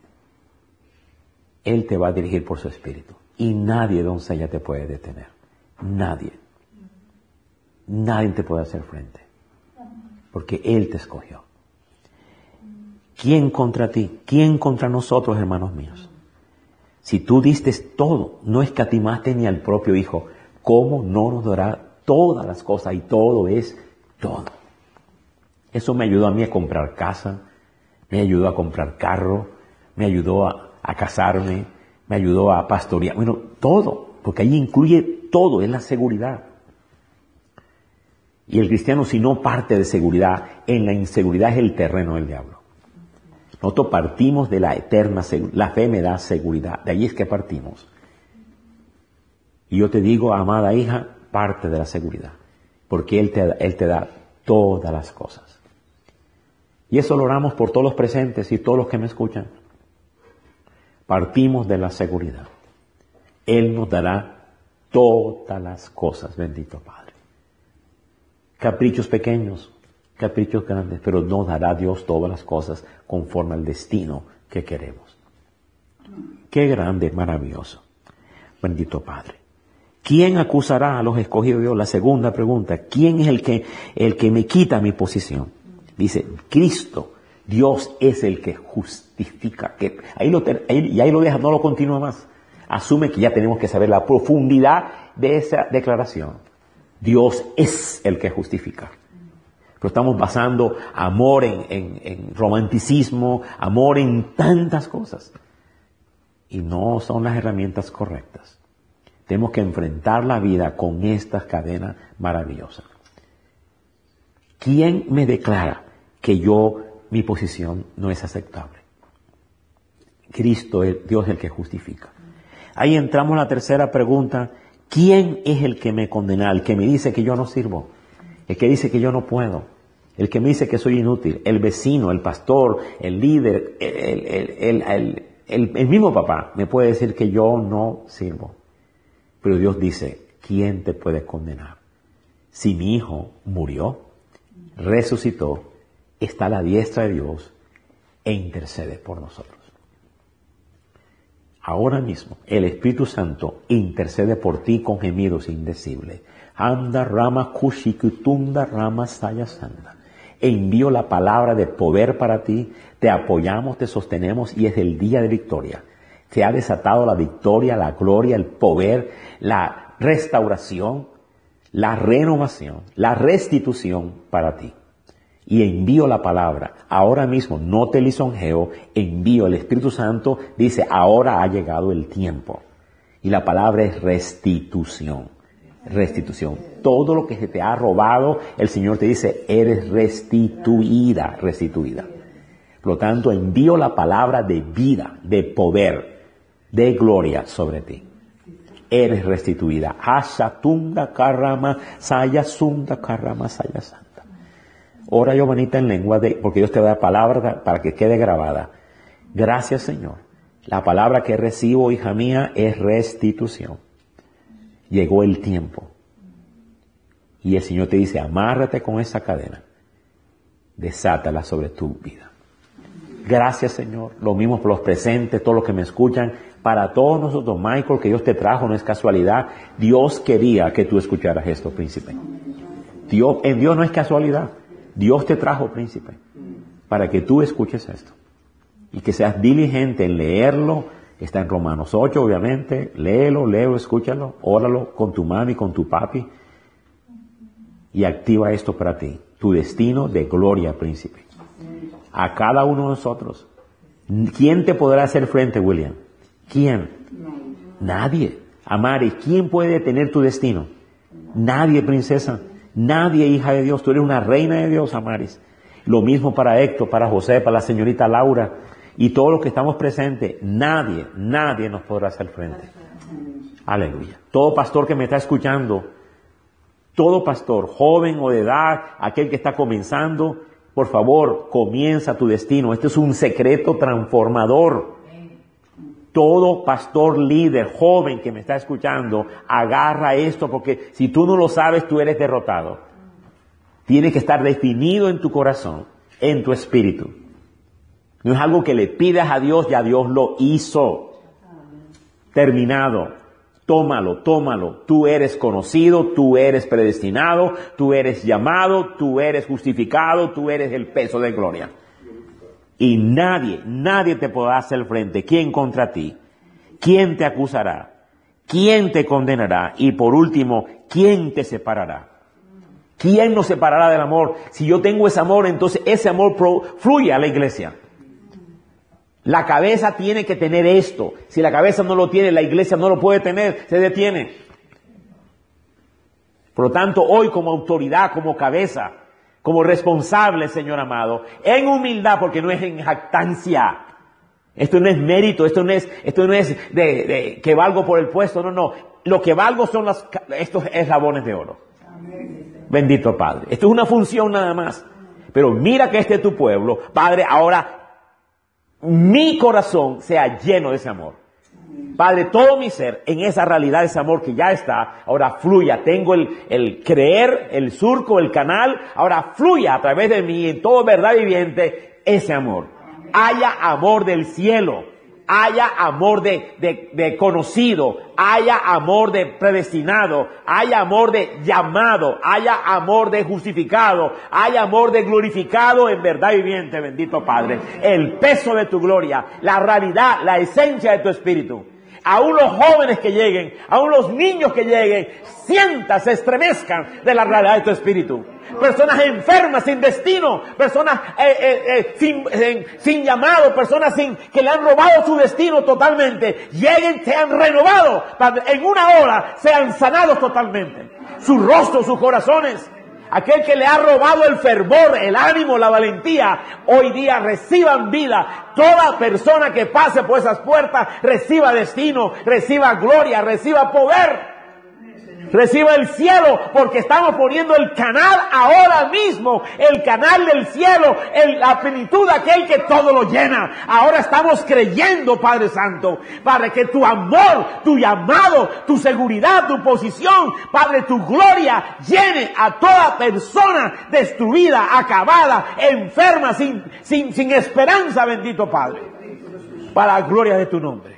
Él te va a dirigir por su espíritu. Y nadie, doncella, te puede detener. Nadie. Nadie te puede hacer frente. Porque Él te escogió. ¿Quién contra ti? ¿Quién contra nosotros, hermanos míos? Si tú diste todo, no escatimaste ni al propio Hijo, ¿cómo no nos dará todas las cosas? Y todo es todo. Eso me ayudó a mí a comprar casa, me ayudó a comprar carro, me ayudó a, a casarme, me ayudó a pastorear, bueno, todo, porque ahí incluye todo, es la seguridad. Y el cristiano, si no parte de seguridad, en la inseguridad es el terreno del diablo. Nosotros partimos de la eterna seguridad, la fe me da seguridad, de ahí es que partimos. Y yo te digo, amada hija, parte de la seguridad, porque Él te, Él te da todas las cosas. Y eso lo oramos por todos los presentes y todos los que me escuchan. Partimos de la seguridad. Él nos dará todas las cosas, bendito Padre. Caprichos pequeños, caprichos grandes, pero nos dará Dios todas las cosas conforme al destino que queremos. Qué grande, maravilloso. Bendito Padre. ¿Quién acusará a los escogidos de Dios? La segunda pregunta. ¿Quién es el que, el que me quita mi posición? Dice, Cristo. Dios es el que justifica. Que ahí lo, ahí, y ahí lo deja, no lo continúa más. Asume que ya tenemos que saber la profundidad de esa declaración. Dios es el que justifica. Pero estamos basando amor en, en, en romanticismo, amor en tantas cosas. Y no son las herramientas correctas. Tenemos que enfrentar la vida con estas cadenas maravillosas. ¿Quién me declara que yo... mi posición no es aceptable? Cristo, es Dios el que justifica. Ahí entramos a la tercera pregunta. ¿Quién es el que me condena? El que me dice que yo no sirvo. El que dice que yo no puedo. El que me dice que soy inútil. El vecino, el pastor, el líder, el, el, el, el, el, el mismo papá me puede decir que yo no sirvo. Pero Dios dice, ¿quién te puede condenar? Si mi hijo murió, resucitó, está a la diestra de Dios e intercede por nosotros. Ahora mismo, el Espíritu Santo intercede por ti con gemidos indecibles. Anda rama kushikutunda rama sayasanda. Envío la palabra de poder para ti. Te apoyamos, te sostenemos y es el día de victoria. Se ha desatado la victoria, la gloria, el poder, la restauración, la renovación, la restitución para ti. Y envío la palabra, ahora mismo, no te lisonjeo, envío el Espíritu Santo, dice, ahora ha llegado el tiempo. Y la palabra es restitución, restitución. Todo lo que se te ha robado, el Señor te dice, eres restituida, restituida. Por lo tanto, envío la palabra de vida, de poder, de gloria sobre ti. Eres restituida. Ashatunda karama saya sunda karama saya santa. Ora, Giovanita, en lengua de, porque Dios te da palabra para que quede grabada. Gracias, Señor. La palabra que recibo, hija mía, es restitución. Llegó el tiempo. Y el Señor te dice, amárrate con esa cadena. Desátala sobre tu vida. Gracias, Señor. Lo mismo por los presentes, todos los que me escuchan. Para todos nosotros, Michael, que Dios te trajo, no es casualidad. Dios quería que tú escucharas esto, príncipe. Dios, en Dios no es casualidad. Dios te trajo, príncipe, para que tú escuches esto. Y que seas diligente en leerlo. Está en Romanos ocho, obviamente. Léelo, léelo, escúchalo. Óralo con tu mami, con tu papi. Y activa esto para ti. Tu destino de gloria, príncipe. A cada uno de nosotros. ¿Quién te podrá hacer frente, William? ¿Quién? Nadie. Amari, ¿quién puede detener tu destino? Nadie, princesa. Nadie, hija de Dios. Tú eres una reina de Dios, Amaris. Lo mismo para Héctor, para José, para la señorita Laura y todos los que estamos presentes. Nadie, nadie nos podrá hacer frente. Aleluya. Todo pastor que me está escuchando, todo pastor, joven o de edad, aquel que está comenzando, por favor, comienza tu destino. Este es un secreto transformador. Todo pastor líder, joven que me está escuchando, agarra esto, porque si tú no lo sabes, tú eres derrotado. Tiene que estar definido en tu corazón, en tu espíritu. No es algo que le pidas a Dios, ya Dios lo hizo. Terminado. Tómalo, tómalo. Tú eres conocido, tú eres predestinado, tú eres llamado, tú eres justificado, tú eres el peso de gloria. Y nadie, nadie te podrá hacer frente. ¿Quién contra ti? ¿Quién te acusará? ¿Quién te condenará? Y por último, ¿quién te separará? ¿Quién nos separará del amor? Si yo tengo ese amor, entonces ese amor pro, fluye a la iglesia. La cabeza tiene que tener esto. Si la cabeza no lo tiene, la iglesia no lo puede tener, se detiene. Por lo tanto, hoy como autoridad, como cabeza, como responsable, Señor amado, en humildad, porque no es en jactancia. Esto no es mérito, esto no es, esto no es de, de que valgo por el puesto, no, no. Lo que valgo son las, estos eslabones de oro. Amén. Bendito Padre. Esto es una función nada más. Pero mira que este es tu pueblo. Padre, ahora mi corazón sea lleno de ese amor. Padre, todo mi ser en esa realidad, ese amor que ya está, ahora fluya. Tengo el, el creer, el surco, el canal, ahora fluya a través de mí en todo verdad viviente ese amor. Haya amor del cielo, haya amor de, de, de conocido, haya amor de predestinado, haya amor de llamado, haya amor de justificado, haya amor de glorificado en verdad viviente, bendito Padre. El peso de tu gloria, la realidad, la esencia de tu espíritu. Aún los jóvenes que lleguen, aún los niños que lleguen, sientan, se estremezcan de la realidad de tu espíritu. Personas enfermas, sin destino, personas eh, eh, eh, sin, eh, sin llamado, personas sin, que le han robado su destino totalmente, lleguen, sean renovados, en una hora sean sanados totalmente. Su rostro, sus corazones. Aquel que le ha robado el fervor, el ánimo, la valentía, hoy día reciban vida. Toda persona que pase por esas puertas reciba destino, reciba gloria, reciba poder. Reciba el cielo, porque estamos poniendo el canal ahora mismo, el canal del cielo, el, la plenitud de aquel que todo lo llena. Ahora estamos creyendo, Padre Santo, Padre, que tu amor, tu llamado, tu seguridad, tu posición, Padre, tu gloria llene a toda persona destruida, acabada, enferma, sin, sin, sin esperanza, bendito Padre, para la gloria de tu nombre.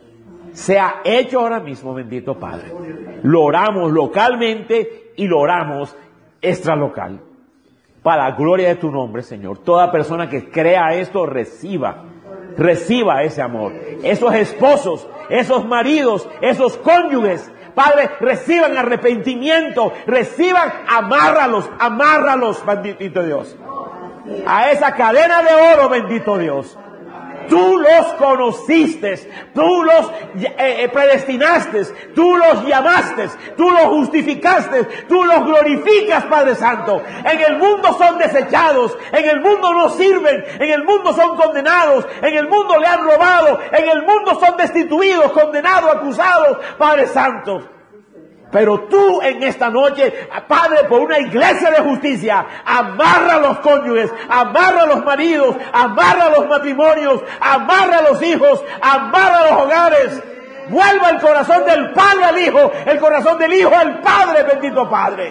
Sea hecho ahora mismo, bendito Padre. Lo oramos localmente y lo oramos extralocal. Para la gloria de tu nombre, Señor. Toda persona que crea esto, reciba. Reciba ese amor. Esos esposos, esos maridos, esos cónyuges, Padre, reciban arrepentimiento. Reciban, amárralos, amárralos, bendito Dios. A esa cadena de oro, bendito Dios. Tú los conociste, tú los eh, predestinaste, tú los llamaste, tú los justificaste, tú los glorificas, Padre Santo. En el mundo son desechados, en el mundo no sirven, en el mundo son condenados, en el mundo le han robado, en el mundo son destituidos, condenados, acusados, Padre Santo. Pero tú en esta noche, Padre, por una iglesia de justicia, amarra a los cónyuges, amarra a los maridos, amarra a los matrimonios, amarra a los hijos, amarra a los hogares. Vuelva el corazón del Padre al Hijo, el corazón del Hijo al Padre, bendito Padre.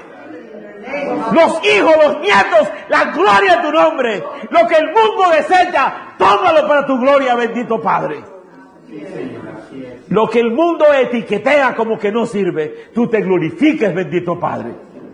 Los hijos, los nietos, la gloria de tu nombre. Lo que el mundo desecha, tómalo para tu gloria, bendito Padre. Lo que el mundo etiquetea como que no sirve, tú te glorifiques, bendito Padre.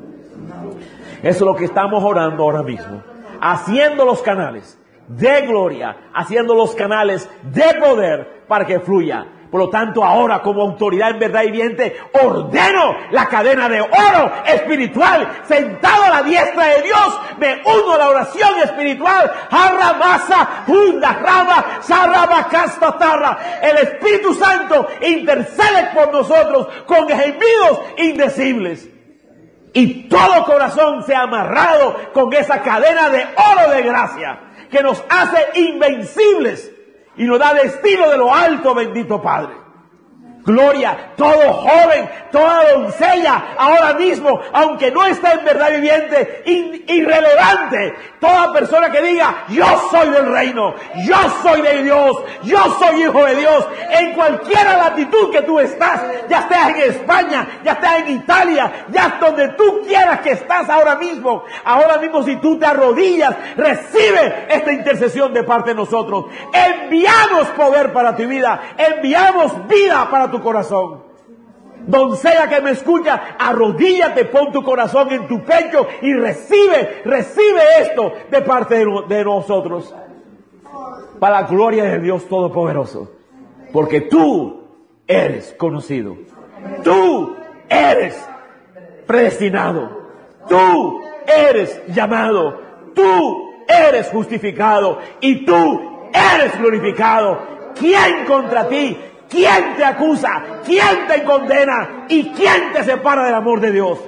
Eso es lo que estamos orando ahora mismo. Haciendo los canales de gloria, haciendo los canales de poder para que fluya. Por lo tanto, ahora como autoridad en verdad y viviente, ordeno la cadena de oro espiritual, sentado a la diestra de Dios, me uno a la oración espiritual. Harramasa, Hunda, Rama, Sarrabacasta, Tarra. El Espíritu Santo intercede por nosotros con gemidos indecibles. Y todo corazón se ha amarrado con esa cadena de oro de gracia que nos hace invencibles. Y nos da destino de lo alto, bendito Padre. Gloria, todo joven, toda doncella, ahora mismo, aunque no está en verdad viviente, in, irrelevante, toda persona que diga, yo soy del reino, yo soy de Dios, yo soy hijo de Dios, en cualquier latitud que tú estás, ya estés en España, ya estés en Italia, ya donde tú quieras que estás ahora mismo, ahora mismo si tú te arrodillas, recibe esta intercesión de parte de nosotros. Enviamos poder para tu vida, enviamos vida para tu corazón. Doncella que me escucha, arrodíllate, pon tu corazón en tu pecho y recibe, recibe esto de parte de, de nosotros. Para la gloria de Dios Todopoderoso. Porque tú eres conocido. Tú eres predestinado. Tú eres llamado. Tú eres justificado. Y tú eres glorificado. ¿Quién contra ti? ¿Quién te acusa? ¿Quién te condena? ¿Y quién te separa del amor de Dios?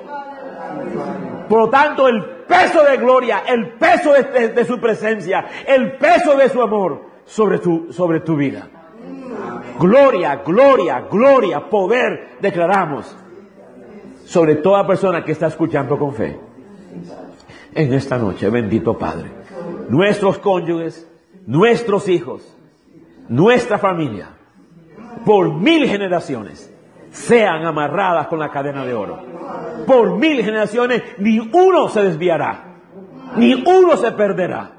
Por lo tanto, el peso de gloria, el peso de, de, de su presencia, el peso de su amor sobre tu, sobre tu vida. Gloria, gloria, gloria, poder declaramos sobre toda persona que está escuchando con fe. En esta noche, bendito Padre, nuestros cónyuges, nuestros hijos, nuestra familia, por mil generaciones, sean amarradas con la cadena de oro. Por mil generaciones, ni uno se desviará, ni uno se perderá.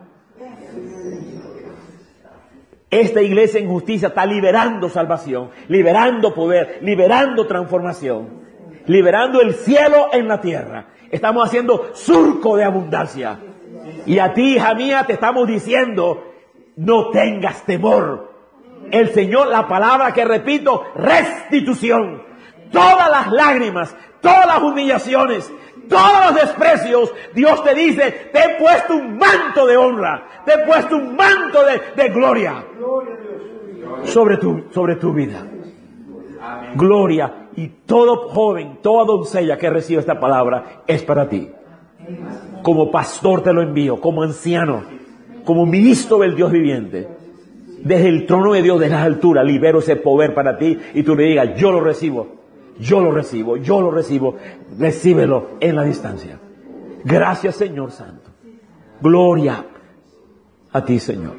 Esta iglesia en justicia está liberando salvación, liberando poder, liberando transformación, liberando el cielo en la tierra. Estamos haciendo surco de abundancia. Y a ti, hija mía, te estamos diciendo, no tengas temor. El Señor, la palabra que repito, restitución. Todas las lágrimas, todas las humillaciones, todos los desprecios, Dios te dice, te he puesto un manto de honra, te he puesto un manto de, de gloria sobre tu, sobre tu vida. Gloria. Y todo joven, toda doncella que reciba esta palabra es para ti. Como pastor te lo envío, como anciano, como ministro del Dios viviente. Desde el trono de Dios, de las alturas, libero ese poder para ti y tú le digas, yo lo recibo, yo lo recibo, yo lo recibo, recíbelo en la distancia. Gracias, Señor Santo. Gloria a ti, Señor.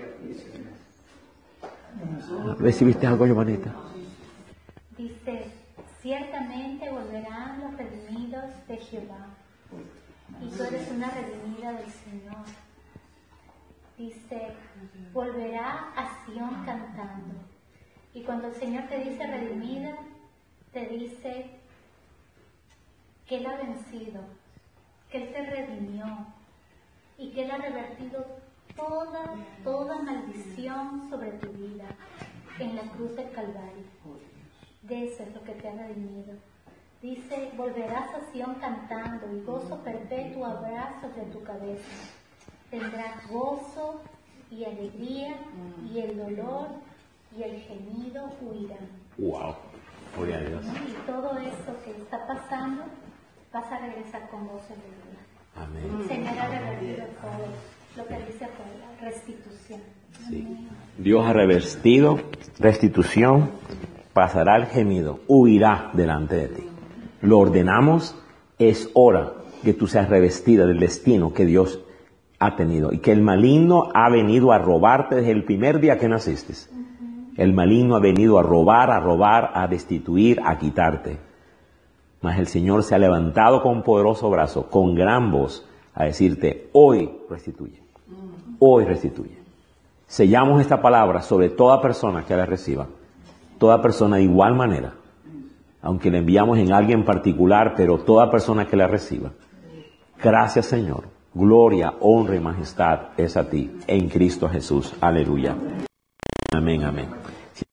¿Recibiste algo, Giovanita? Dice, ciertamente volverán los redimidos de Jehová, y tú eres una redimida del Señor. Dice, volverá a Sión cantando. Y cuando el Señor te dice redimida, te dice que Él ha vencido, que Él te redimió y que Él ha revertido toda, toda maldición sobre tu vida en la cruz del Calvario. De eso es lo que te ha redimido. Dice, volverás a Sión cantando y gozo perpetuo habrá sobre tu cabeza. Tendrás gozo y alegría, y el dolor y el gemido huirán. Wow. Gloria a Dios. Y todo esto que está pasando, vas a regresar con gozo y alegría. Amén. El Señor ha revertido todo lo que dice por la restitución. Sí. Dios ha revertido restitución, pasará el gemido, huirá delante de ti. Lo ordenamos, es hora que tú seas revestida del destino que Dios ha tenido y que el maligno ha venido a robarte desde el primer día que naciste. El maligno ha venido a robar, a robar, a destituir, a quitarte. Mas el Señor se ha levantado con poderoso brazo, con gran voz, a decirte, hoy restituye, hoy restituye. Sellamos esta palabra sobre toda persona que la reciba, toda persona de igual manera, aunque la enviamos en alguien particular, pero toda persona que la reciba. Gracias, Señor. Gloria, honra y majestad es a ti, en Cristo Jesús. Aleluya. Amén, amén.